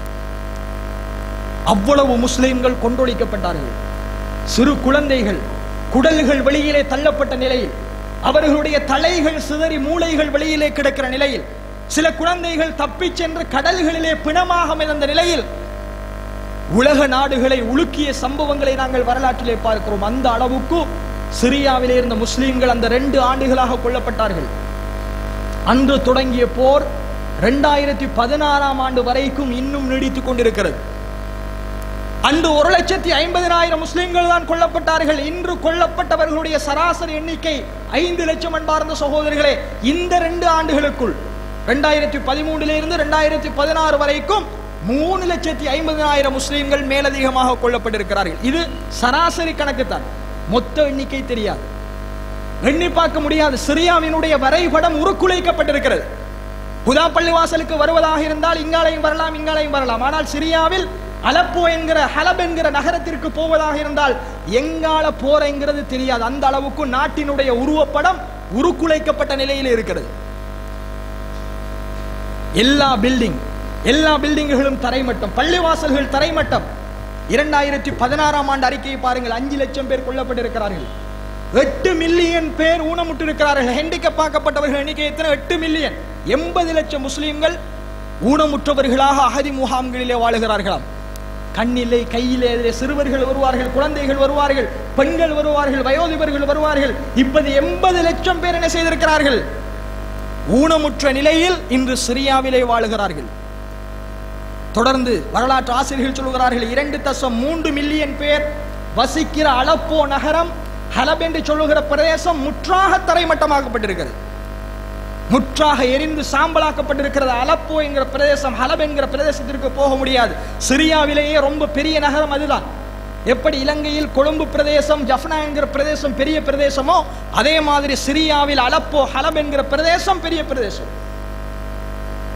அவ்வளவு முஸ்லிம்கள் கொன்றொழிக்கப்பட்டார்கள். சிறு குழந்தைகள் குடல்கள் வெளியிலே தள்ளப்பட்ட நிலையில், அவர்களுடைய தலைகள் சிதறி மூளைகள் வெளியிலே கிடக்கிற நிலையில், சில குழந்தைகள் தப்பிச் சென்று கடல்களிலே பிணமாக மிதந்த நிலையில் உலக நாடுகளை உலுக்கிய சம்பவங்களை நாங்கள் வரலாற்றிலே பார்க்கிறோம். அந்த அளவுக்கு சிரியாவிலே இருந்த முஸ்லிம்கள் அந்த ரெண்டு ஆண்டுகளாக கொல்லப்பட்டார்கள். அன்று தொடங்கிய போர் இரண்டாயிரத்தி பதினாறாம் ஆண்டு வரைக்கும் இன்னும் நீடித்துக் கொண்டிருக்கிறது. அன்று ஒரு லட்சத்தி ஐம்பதினாயிரம் முஸ்லிம்கள் தான் கொல்லப்பட்டார்கள். இன்று கொல்லப்பட்டவர்களுடைய சராசரி எண்ணிக்கை ஐந்து லட்சம் அன்பார்ந்த சகோதரர்களே. இந்த ரெண்டு ஆண்டுகளுக்குள் இரண்டாயிரத்தி பதிமூன்றுல இருந்து இரண்டாயிரத்தி பதினாறு வரைக்கும் மூணு லட்சத்தி ஐம்பதினாயிரம் முஸ்லிம்கள் மேலதிகமாக கொல்லப்பட்டிருக்கிறார்கள். இது சராசரி கணக்கு தான், மொத்த எண்ணிக்கை தெரியாது, எண்ணி பார்க்க முடியாது. சிரியாவினுடைய வரைபடம் உருக்குலைக்கப்பட்டிருக்கிறது. ஹுதா பள்ளிவாசலுக்கு வருவதாக இருந்தால் இங்காலையும் வரலாம், இங்காலையும் வரலாம். ஆனால் சிரியாவில் அலப்போ என்கிற ஹலப் என்கிற நகரத்திற்கு போவதாக இருந்தால் எங்கால போறங்கிறது தெரியாது. அந்த அளவுக்கு நாட்டினுடைய உருவப்படம் உருக்குலைக்கப்பட்ட நிலையில் இருக்கிறது. எல்லா பில்டிங் எல்லா பில்டிங்குகளும் தரைமட்டம், பள்ளிவாசல்கள் தரைமட்டம். இரண்டாயிரத்தி பதினாறாம் ஆண்டு அறிக்கையை பாருங்கள். அஞ்சு லட்சம் பேர் கொல்லப்பட்டிருக்கிறார்கள். எட்டு மில்லியன் பேர் ஊனமுற்றிருக்கிறார்கள். ஹேண்டிகேப் ஆக்கப்பட்டவர்கள் எண்ணிக்கை எத்தனை? எட்டு மில்லியன். எண்பது லட்சம் முஸ்லிம்கள் ஊனமுற்றவர்களாக அகதி முகாம்களிலே வாழுகிறார்களாம். கண்ணிலே, கையிலே, சிறுவர்கள் வருவார்கள், குழந்தைகள் வருவார்கள், பெண்கள் வருவார்கள், வயோதிபர்கள் வருவார்கள். இப்போது எண்பது லட்சம் பேர் என்ன செய்திருக்கிறார்கள்? ஊனமுற்ற நிலையில் இன்று சிரியாவிலே வாழுகிறார்கள். தொடர்ந்து வரலாற்று ஆசிரியர்கள் சொல்லுகிறார்கள், இரண்டு தசம் மூன்று மில்லியன் பேர் வசிக்கிற அலப்போ நகரம், ஹலப் என்று சொல்லுகிற பிரதேசம் முற்றாக தரைமட்டமாக்கப்பட்டிருக்கிறது, முற்றாக எரிந்து சாம்பலாக்கப்பட்டிருக்கிறது. அலப்போ என்கிற பிரதேசம், ஹலப் என்கிற பிரதேசத்திற்கு போக முடியாது. சிரியாவிலேயே ரொம்ப பெரிய நகரம் அதுதான். எப்படி இலங்கையில் கொழும்பு பிரதேசம், ஜஃப்னா என்கிற பிரதேசம் பெரிய பிரதேசமோ, அதே மாதிரி சிரியாவில் அலப்போ, ஹலப் என்கிற பிரதேசம் பெரிய பிரதேசம்.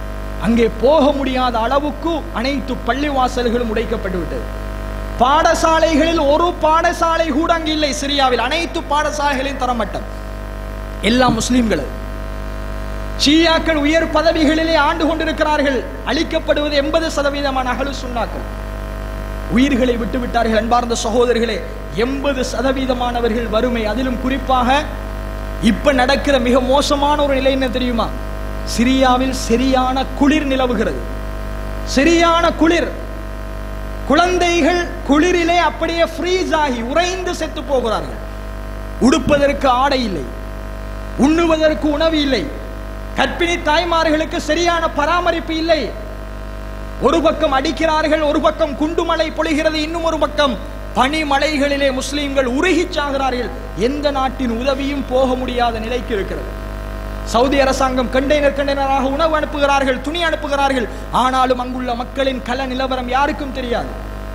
அங்கே போக முடியாத அளவுக்கு அனைத்து பள்ளிவாசல்களும் உடைக்கப்பட்டு விட்டது. பாடசாலைகளில் ஒரு பாடசாலை கூட அங்கு இல்லை. சிரியாவில் அனைத்து பாடசாலைகளின் தரமட்டம் எல்லாம் முஸ்லிம்கள். ஷியாக்கள் உயர் பதவிகளிலே ஆண்டு கொண்டிருக்கிறார்கள். அளிக்கப்படுவது எண்பது சதவீதமான அஹ்லு சுன்னாக்கள். உயிர்களை விட்டுவிட்டார்கள். அன்பார்ந்த சகோதரர்களே, எண்பது சதவீதமானவர்கள் வறுமை. அதிலும் குறிப்பாக இப்ப நடக்கிற மிக மோசமான ஒரு நிலை என்ன தெரியுமா? சிரியாவில் சரியான குளிர் நிலவுகிறது. சரியான குளிர். குழந்தைகள் குளிரிலே அப்படியே ஃப்ரீஸ் ஆகி உறைந்து செத்து போகிறார்கள். உடுப்பதற்கு ஆடை இல்லை, உண்ணுவதற்கு உணவு இல்லை, கர்ப்பிணி தாய்மார்களுக்கு சரியான பராமரிப்பு இல்லை. ஒரு பக்கம் அடிக்கிறார்கள், ஒரு பக்கம் குண்டுமலை பொழிகிறது, இன்னும் ஒரு பக்கம் பனிமலைகளிலே முஸ்லிம்கள் உருகி சாகிறார்கள். எந்த நாட்டின் உதவியும் போக முடியாத நிலைக்கு இருக்கிறது. சவுதி அரசாங்கம் கண்டெய்னர் கண்டெய்னராக உணவு அனுப்புகிறார்கள், துணி அனுப்புகிறார்கள். ஆனாலும் அங்குள்ள மக்களின் கள நிலவரம் யாருக்கும் தெரியாது.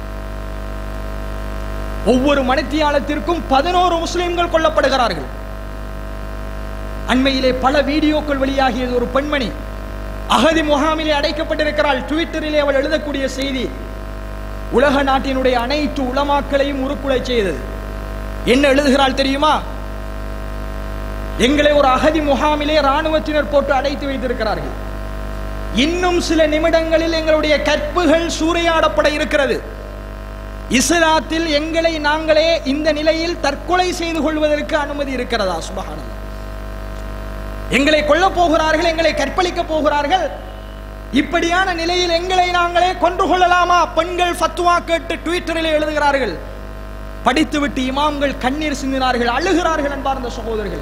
ஒவ்வொரு மணித்தியாலத்திற்கும் பதினோரு முஸ்லிம்கள் கொல்லப்படுகிறார்கள். அண்மையிலே பல வீடியோக்கள் வெளியாகியது. ஒரு பெண்மணி அகதி முகாமிலே அடைக்கப்பட்டிருக்கிறாள். ட்விட்டரிலே அவள் எழுதக்கூடிய செய்தி உலக நாட்டினுடைய அனைத்து உலமாக்களையும் உருக்குலை செய்தது. என்ன எழுதுகிறாள் தெரியுமா? எங்களை ஒரு அகதி முகாமிலே ராணுவத்தினர் போட்டு அடைத்து வைத்திருக்கிறார்கள். இன்னும் சில நிமிடங்களில் எங்களுடைய கற்புகள் சூறையாடப்பட இருக்கிறது. இஸ்லாத்தில் எங்களை நாங்களே இந்த நிலையில் தற்கொலை செய்து கொள்வதற்கு அனுமதி இருக்கிறதா? சுப்ஹானல்லாஹ். எங்களை கொல்ல போகிறார்கள், எங்களை கற்பழிக்க போகிறார்கள். இப்படியான நிலையில் எங்களை நாங்களே கொன்று கொள்ளலாமா? பெண்கள் ஃபத்வா கேட்டு ட்விட்டரில் எழுதுகிறார்கள். படித்துவிட்டு இமாம்கள் கண்ணீர் சிந்தினார்கள், அழுகிறார்கள். அன்பார்ந்த சகோதரர்கள்,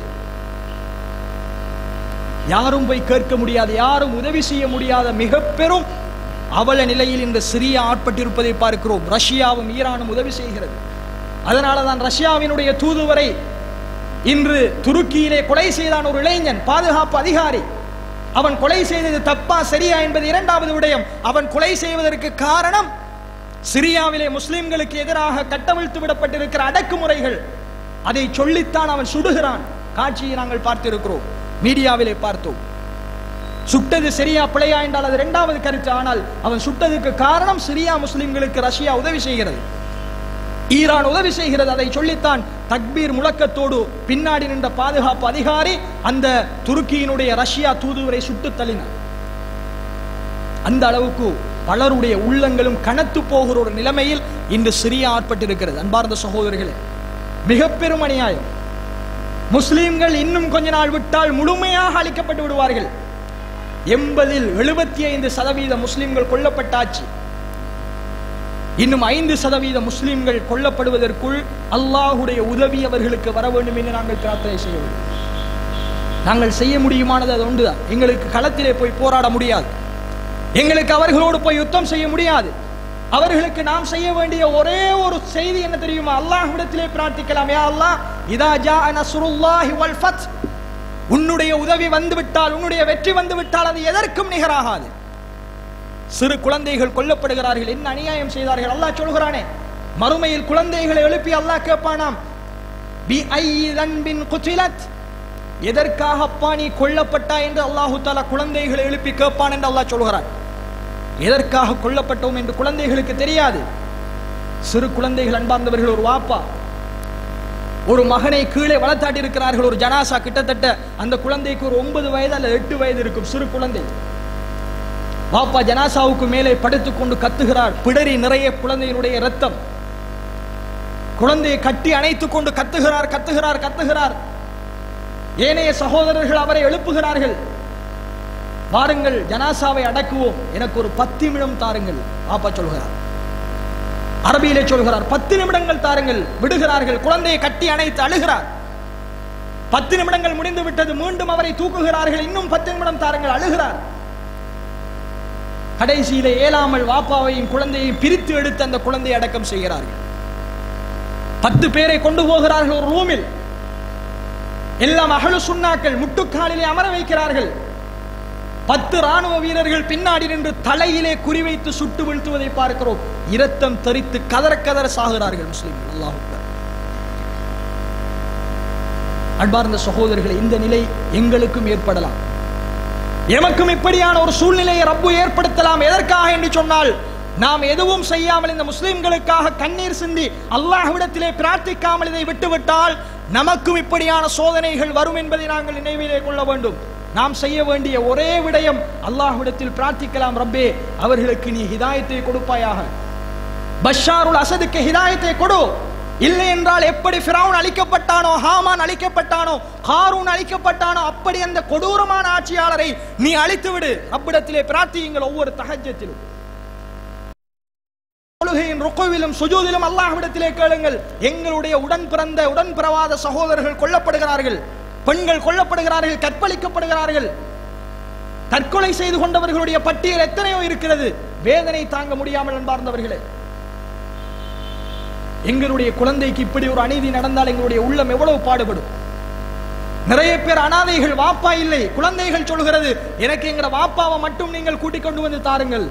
யாரும் போய் கேட்க முடியாது, யாரும் உதவி செய்ய முடியாத மிக பெரும் அவல நிலையில் இந்த சிரியா ஆட்பட்டிருப்பதை பார்க்கிறோம். ரஷ்யாவும் ஈரானும் உதவி செய்கிறது. அதனாலதான் ரஷ்யாவினுடைய தூதுவரை இன்று துருக்கியிலே கொலை செய்தான் ஒரு இளைஞன், பாதுகாப்பு அதிகாரி. அவன் கொலை செய்தது தப்பா சரியா என்பது இரண்டாவது விடயம். அவன் கொலை செய்வதற்கு காரணம் சிரியாவிலே முஸ்லிம்களுக்கு எதிராக கட்டவிழ்த்து விடப்பட்டிருக்கிற அடக்குமுறைகள். அதை சொல்லித்தான் அவன் சுடுகிறான். காட்சியை நாங்கள் பார்த்திருக்கிறோம், மீடியாவிலே பார்த்தோம். சுட்டது சரியா பிழையா என்றால் அது இரண்டாவது கருத்து. ஆனால் அவன் சுட்டதுக்கு காரணம் சிரியா முஸ்லிம்களுக்கு ரஷ்யா உதவி செய்கிறது, ஈரான் உதவி செய்கிறது. அதை சொல்லித்தான் தக்பீர் முழக்கத்தோடு பின்னாடி நின்ற பாதுகாப்பு அதிகாரி அந்த துருக்கியினுடைய ரஷ்யா தூதுவரை சுட்டு தள்ளினார். அந்த அளவுக்கு பலருடைய உள்ளங்களும் கனத்து போகிற ஒரு நிலைமையில் இன்று சிரியா ஆட்பட்டிருக்கிறது. அன்பார்ந்த சகோதரர்களே, மிக பெரும் அநியாயம். முஸ்லிம்கள் இன்னும் கொஞ்ச நாள் விட்டால் முழுமையாக அழிக்கப்பட்டு விடுவார்கள். எண்பதில் எழுபத்தி ஐந்து சதவீத முஸ்லிம்கள் கொல்லப்பட்டாச்சு. இன்னும் ஐந்து சதவீத முஸ்லிம்கள் கொல்லப்படுவதற்குள் அல்லாஹுடைய உதவி அவர்களுக்கு வர வேண்டும் என்று நாங்கள் பிரார்த்தனை செய்ய வேண்டும். நாங்கள் செய்ய முடியுமானது அது ஒன்றுதான். எங்களுக்கு களத்திலே போய் போராட முடியாது, எங்களுக்கு அவர்களோடு போய் யுத்தம் செய்ய முடியாது. அவர்களுக்கு நாம் செய்ய வேண்டிய ஒரே ஒரு செய்தி என்ன தெரியுமா? அல்லாஹ்விடத்திலே பிரார்த்திக்கலாம். யா அல்லாஹ், இதா ஜா நஸ்ருல்லாஹி வல் ஃபத், உன்னுடைய உதவி வந்துவிட்டால், உன்னுடைய வெற்றி வந்துவிட்டால் அது எதற்கும் நிகராகாது. சிறு குழந்தைகள் கொல்லப்படுகிறார்கள். என்ன அநியாயம் செய்தார்கள்? அல்லாஹ் சொல்கிறானே, மறுமையில் குழந்தைகளை எழுப்பி அல்லாஹ் கேட்பானாம், பி ஐயி தன்பின் குத்திலத், எதற்காக அப்பா நீ கொல்லப்பட்டா என்று அல்லாஹு தஆலா குழந்தைகளை எழுப்பி கேட்பான் என்று அல்லாஹ் சொல்கிறான். எதற்காக கொல்லப்பட்டோம் என்று குழந்தைகளுக்கு தெரியாது. சிறு குழந்தைகள், அன்பார்ந்தவர்கள், ஒரு வாப்பா ஒரு மகனை கீழே வளர்த்தாட்டி இருக்கிறார்கள். ஒரு ஜனாசா, கிட்டத்தட்ட அந்த குழந்தைக்கு ஒரு ஒன்பது வயது அல்லது எட்டு வயது இருக்கும், சிறு குழந்தை. வாப்பா ஜனாசாவுக்கு மேலே படுத்துக் கொண்டு கத்துகிறார். பிடரி நிறைய குழந்தையினுடைய ரத்தம். குழந்தையை கட்டி அணைத்துக் கொண்டு கத்துகிறார் கத்துகிறார் கத்துகிறார். ஏனைய சகோதரர்கள் அவரை எழுப்புகிறார்கள். வாருங்கள், ஜனாசாவை அடக்குவோம், எனக்கு ஒரு பத்து நிமிடம் தாருங்கள். வாப்பா சொல்கிறார், அரபியிலே சொல்கிறார், பத்து நிமிடங்கள் தாருங்கள். விடுகிறார்கள். குழந்தையை கட்டி அணைத்து அழுகிறார். பத்து நிமிடங்கள் முடிந்து விட்டது. மீண்டும் அவரை தூக்குகிறார்கள். இன்னும் பத்து நிமிடம் தாருங்கள். அழுகிறார். கடைசியிலே ஏலாமல் வாப்பாவையும் குழந்தையையும் பிரித்து எடுத்து அந்த குழந்தையை அடக்கம் செய்கிறார்கள். பத்து பேரை கொண்டு போகிறார்கள் ஒரு ரூமில். எல்லாம் அஹ்லு சுன்னாக்கள் முட்டுக்காலிலே அமர வைக்கிறார்கள். பத்து ராணுவ வீரர்கள் பின்னாடி நின்று தலையிலே குறிவைத்து சுட்டு வீழ்த்துவதை பார்க்கிறோம். இரத்தம் தெரித்து கதற கதற சாகிறார்கள் முஸ்லிம்கள். அல்லாஹ் அக்பர். அன்பார்ந்த சகோதரர்களே, இந்த நிலை எங்களுக்கும் ஏற்படலாம். எமக்கும் இப்படியான ஒரு சூழ்நிலையை ரப்பு ஏற்படுத்தலாம். எதற்காக என்று சொன்னால், நாம் எதுவும் செய்யாமல் இந்த முஸ்லிம்களுக்காக கண்ணீர் சிந்தி அல்லாஹ்விடத்திலே பிரார்த்திக்காமல் இதை விட்டுவிட்டால் நமக்கும் இப்படியான சோதனைகள் வரும் என்பதை நாங்கள் நினைவிலே கொள்ள வேண்டும். நாம் செய்ய வேண்டிய ஒரே விடயம் அல்லாஹ்விடத்தில் பிரார்த்திக்கலாம், ரப்பே அவர்களுக்கு நீ ஹிதாயத்தை கொடுப்பாயாக, பஷாருல் அசதுக்கு ஹிதாயத்தை கொடு. இல்லை என்றால் எப்படி ஃபிரௌன் அழிக்கப்பட்டானோ, ஹாமான் அழிக்கப்பட்டானோ, காரூன் அழிக்கப்பட்டானோ, அப்படி அந்த கொடூரமான ஆட்சியாளரை நீ அழித்து விடு. ரப்பிடத்திலே பிரார்த்தியுங்கள். ஒவ்வொரு தஹஜ்ஜத்திலும் தொழுகையின் ருக்குவிலும் சுஜூதிலும் அல்லாஹ்விடத்திலே கேளுங்கள். எங்களுடைய உடன் பிறந்த உடன் பிறவாத சகோதரர்கள் கொல்லப்படுகிறார்கள், பெண்கள் கொல்லப்படுகிறார்கள், கற்பழிக்கப்படுகிறார்கள், தற்கொலை செய்து கொண்டவர்களுடைய பட்டியல் எத்தனையோ இருக்கிறது. வேதனை தாங்க முடியாமல் அன்பார்ந்தவர்களே, எங்களுடைய குழந்தைக்கு இப்படி ஒரு அநீதி நடந்தால் எங்களுடைய உள்ளம் எவ்வளவு பாடுபடும். நிறைய பேர் அனாதைகள், வாப்பா இல்லை. குழந்தைகள் சொல்கிறது, எனக்கு எங்கட வாப்பாவை மட்டும் நீங்கள் கூட்டிக் கொண்டு வந்து தாருங்கள்.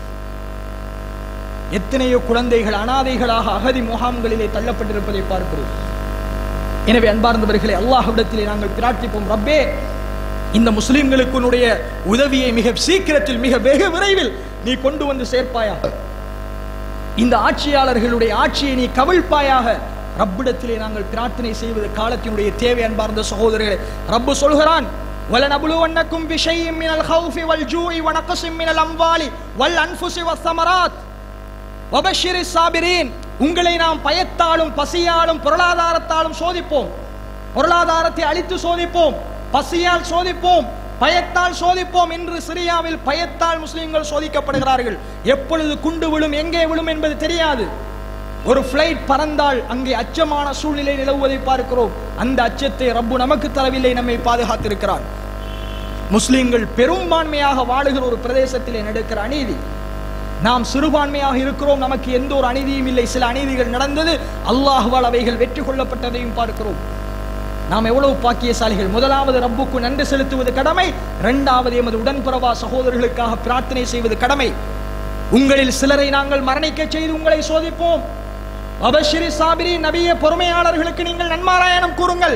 எத்தனையோ குழந்தைகள் அனாதைகளாக அகதி முகாம்களிலே தள்ளப்பட்டிருப்பதை பார்க்கிறோம். எனவே அன்பார்ந்தவர்களே, அல்லாஹ்விடத்திலே நாங்கள் பிரார்த்திப்போம், ரப்பே இந்த முஸ்லிம்களுக்குடைய உதவியை மிக சீக்கிரத்தில் மிக வெகு விரைவில் நீ கொண்டு வந்து சேர்ப்பாயாக. இந்த ஆட்சியாளர்களுடைய ஆட்சியை நீ கவிழ்ப்பாயாக. ரப்பிடத்திலே நாங்கள் பிரார்த்தனை செய்வது காலத்தினுடைய தேவை. அன்பார்ந்த சகோதரர்களே, ரப்பு சொல்கிறான், வலனபுலுவன்னக்கும் பிஷைஇம் மினல் ஹௌஃபி வல் ஜூஇ வ நக்ஸிம் மினல் அம்வாலி வல் அன்ஃபுஸி வஸ்ஸமராத் வபஷிரிஸ் சாபிரீன். உங்களை நாம் பயத்தாலும் பசியாலும் பொருளாதாரத்தாலும் சோதிப்போம். பொருளாதாரத்தை அழித்து சோதிப்போம், பசியால் சோதிப்போம், பயத்தால் சோதிப்போம். இன்று சிரியாவில் பயத்தால் முஸ்லிம்கள் சோதிக்கப்படுகிறார்கள். எப்பொழுது குண்டு விழும், எங்கே விழும் என்பது தெரியாது. ஒரு பிளைட் பறந்தால் அங்கே அச்சமான சூழ்நிலை நிலவுவதை பார்க்கிறோம். அந்த அச்சத்தை ரப்பு நமக்கு தரவில்லை, நம்மை பாதுகாத்திருக்கிறான். முஸ்லிம்கள் பெரும்பான்மையாக வாழுகிற ஒரு பிரதேசத்திலே நடக்கிற அநீதி, நாம் சிறுபான்மையாக இருக்கிறோம், நமக்கு எந்த ஒரு அநீதியும் இல்லை. சில அநீதிகள் நடந்தது, அல்லாஹ்வால் அவைகள் வெற்றி கொள்ளப்பட்டதையும் பார்க்கிறோம். நாம் எவ்வளவு பாக்கியசாலிகள். முதலாவது ரப்புக்கு நன்றி செலுத்துவது கடமை, இரண்டாவது எமது உடன்பிறவா சகோதரர்களுக்காக பிரார்த்தனை செய்வது கடமை. உங்களில் சிலரை நாங்கள் மரணிக்க செய்து உங்களை சோதிப்போம். அபஷிரி சாபிரி, நபிய பொறுமையாளர்களுக்கு நீங்கள் நன்மாராயணம் கூறுங்கள்.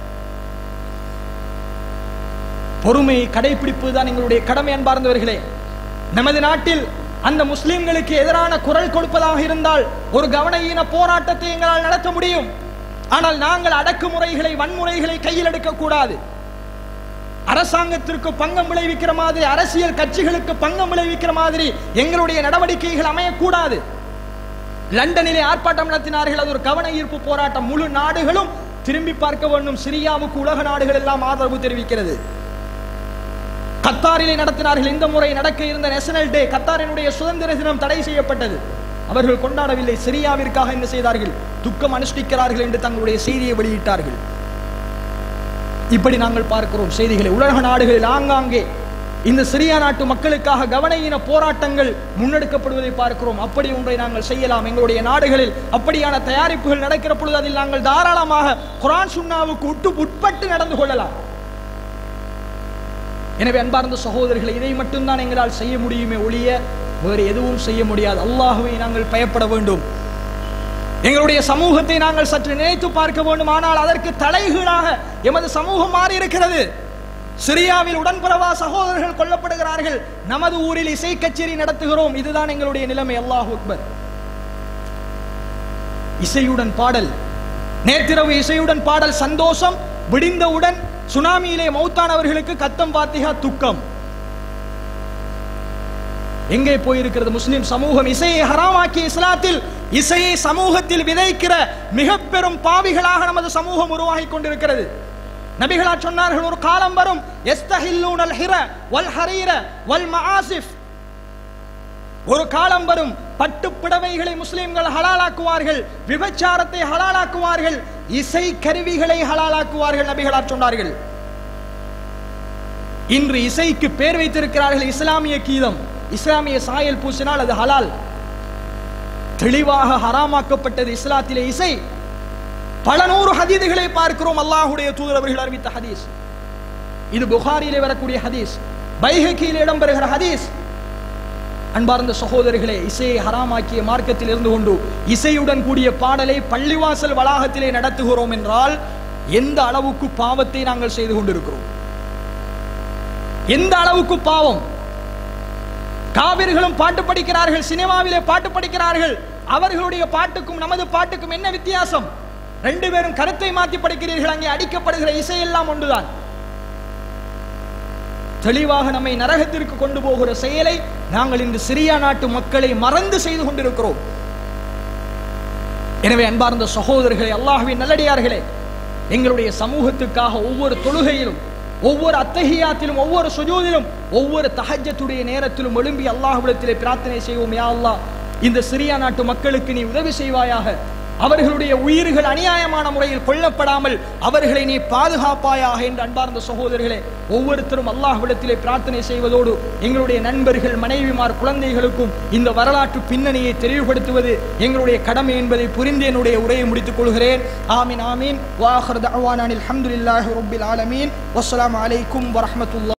பொறுமையை கடைபிடிப்பதுதான் எங்களுடைய கடமை. அன்பார்ந்தவர்களே, நமது நாட்டில் அந்த முஸ்லிம்களுக்கு எதிரான குரல் கொடுப்பதாக இருந்தால் ஒரு கவனஈன போராட்டத்தை எங்களால் நடத்த முடியும். ஆனால் நாங்கள் அடக்குமுறைகளை, வன்முறைகளை கையில் எடுக்க கூடாது. அரசாங்கத்திற்கு பங்கம் விளைவிக்கிற மாதிரி, அரசியல் கட்சிகளுக்கு பங்கம் விளைவிக்கிற மாதிரி எங்களுடைய நடவடிக்கைகள் அமையக்கூடாது. லண்டனிலே ஆர்ப்பாட்டம் நடத்தினார்கள், அது ஒரு கவன ஈர்ப்பு போராட்டம். முழு நாடுகளும் திரும்பி பார்க்க வேண்டும். சிரியாவுக்கு உலக நாடுகள் எல்லாம் ஆதரவு தெரிவிக்கிறது. கத்தாரிலே நடத்தினார்கள். இந்த முறை நடக்க இருந்த நேஷனல் டே, கத்தாரினுடைய சுதந்திர தினம் தடை செய்யப்பட்டது. அவர்கள் கொண்டாடவில்லை. சிரியாவிற்காக என்ன செய்தார்கள்? துக்கம் அனுஷ்டிக்கிறார்கள் என்று தங்களுடைய செய்தியை வெளியிட்டார்கள். இப்படி நாங்கள் பார்க்கிறோம் செய்திகளை. உலக நாடுகளில் ஆங்காங்கே இந்த சிரியா நாட்டு மக்களுக்காக கவனஈன போராட்டங்கள் முன்னெடுக்கப்படுவதை பார்க்கிறோம். அப்படி ஒன்றை நாங்கள் செய்யலாம். எங்களுடைய நாடுகளில் அப்படியான தயாரிப்புகள் நடக்கிற பொழுது அதில் நாங்கள் தாராளமாக குர்ஆன் சுன்னாவுக்கு உட்டு உட்பட்டு நடந்து கொள்ளலாம். எனவே அன்பார்ந்த சகோதரர்களை, இதை மட்டும்தான் எங்களால் செய்ய முடியுமே ஒழிய வேறு எதுவும் செய்ய முடியாது. அல்லாஹ்வை நாங்கள் பயப்பட வேண்டும். எங்களுடைய சமூகத்தை நாங்கள் சற்று நினைத்து பார்க்க வேண்டும். ஆனால் அதற்கு தலைகீழாக எமது சமூகம் மாறி இருக்கிறது. சிரியாவில் உடன்பிறவா சகோதரர்கள் கொல்லப்படுகிறார்கள், நமது ஊரில் இசை கச்சேரி நடத்துகிறோம். இதுதான் எங்களுடைய நிலைமை. அல்லாஹு அக்பர். இசையுடன் பாடல், நேற்றிரவு இசையுடன் பாடல் சந்தோஷம், விடிந்தவுடன் சுனாமியிலே மௌத்தானவர்களுக்கு கத்தம் பாத்திகா துக்கம். எங்கே போயிருக்கிறது முஸ்லிம் சமூகம்? இசையை ஹராமாக்கிய இஸ்லாத்தில் இசையை சமூகத்தில் விதைக்கிற மிக பெரும் பாவிகளாக நமது சமூகம் உருவாகி கொண்டிருக்கிறது. நபிகளா சொன்னார்கள், ஒரு காலம் வரும், யஸ்தஹில்லூனல் ஹிர வல் ஹரீர வல் மஆசிஃப். ஒரு காலம் வரும், பட்டு புடவைகளை முஸ்லிம்கள் ஹலாலாக்குவார்கள், விபச்சாரத்தை ஹலாலாக்குவார்கள், இசை கருவிகளை ஹலாலாக்குவார்கள். நபிகளா சொன்னார்கள். இன்று இசைக்கு பேர் வைத்திருக்கிறார்கள் இஸ்லாமிய கீதம். இஸ்லாமிய சாயல் பூசினால் அது ஹலால். தெளிவாக ஹராமாக்கப்பட்டது இஸ்லாத்திலே இசை. பல நூறு ஹதீதுகளை பார்க்கிறோம். அல்லாஹ்வுடைய தூதர் அவர்கள் அறிவித்த ஹதீஸ் இது. புகாரியிலே வரக்கூடிய ஹதீஸ், பைஹகியிலே இடம்பெறுகிற ஹதீஸ். அன்பார்ந்த சகோதரர்களே, இசையை ஹராமாக்கிய மார்க்கத்தில் இருந்து கொண்டு இசையுடன் கூடிய பாடலை பள்ளிவாசல் வளாகத்திலே நடத்துகிறோம் என்றால் எந்த அளவுக்கு பாவத்தை நாங்கள் செய்து கொண்டிருக்கிறோம். எந்த அளவுக்கு பாவம்! காபிர்களும் பாட்டு படிக்கிறார்கள், சினிமாவிலே பாட்டு படிக்கிறார்கள். அவர்களுடைய பாட்டுக்கும் நமது பாட்டுக்கும் என்ன வித்தியாசம்? ரெண்டு பேரும் கருத்தை மாற்றி படிக்கிறீர்கள். அங்கே அடிக்கப்படுகிற இசையெல்லாம் ஒன்றுதான். தெளிவாக நம்மை நரகத்திற்கு கொண்டு போகிற செயலை நாங்கள் இந்த சிரியா நாட்டு மக்களை மறந்து செய்து கொண்டிருக்கிறோம். எனவே அன்பார்ந்த சகோதரர்களே, அல்லாஹ்வின் நல்லடியார்களே, எங்களுடைய சமூகத்துக்காக ஒவ்வொரு தொழுகையிலும், ஒவ்வொரு அத்தஹியாத்திலும், ஒவ்வொரு சுஜூதிலும், ஒவ்வொரு தஹஜ்ஜத்துடைய நேரத்திலும் எழும்பி அல்லாஹ்விடத்திலே பிரார்த்தனை செய்வோம். யா அல்லாஹ், இந்த சிரியா நாட்டு மக்களுக்கு நீ உதவி செய்வாயாக. அவர்களுடைய உயிர்கள் அநியாயமான முறையில் கொல்லப்படாமல் அவர்களை நீ பாதுகாப்பாயாக என்று அன்பார்ந்த சகோதரர்களே, ஒவ்வொருத்தரும் அல்லாஹ்விடத்திலே பிரார்த்தனை செய்வதோடு எங்களுடைய நண்பர்கள், மனைவிமார், குழந்தைகளுக்கும் இந்த வரலாற்று பின்னணியை தெளிவுபடுத்துவது எங்களுடைய கடமை என்பதை புரிந்து என்னுடைய உரையை முடித்துக் கொள்கிறேன். ஆமீன் ஆமீன். வ ஆகிரு தஅவானா அல்ஹம்துலில்லாஹி ரப்பில் ஆலமீன். வஸ்ஸலாமு அலைக்கும் வரஹ்மத்துல்லாஹி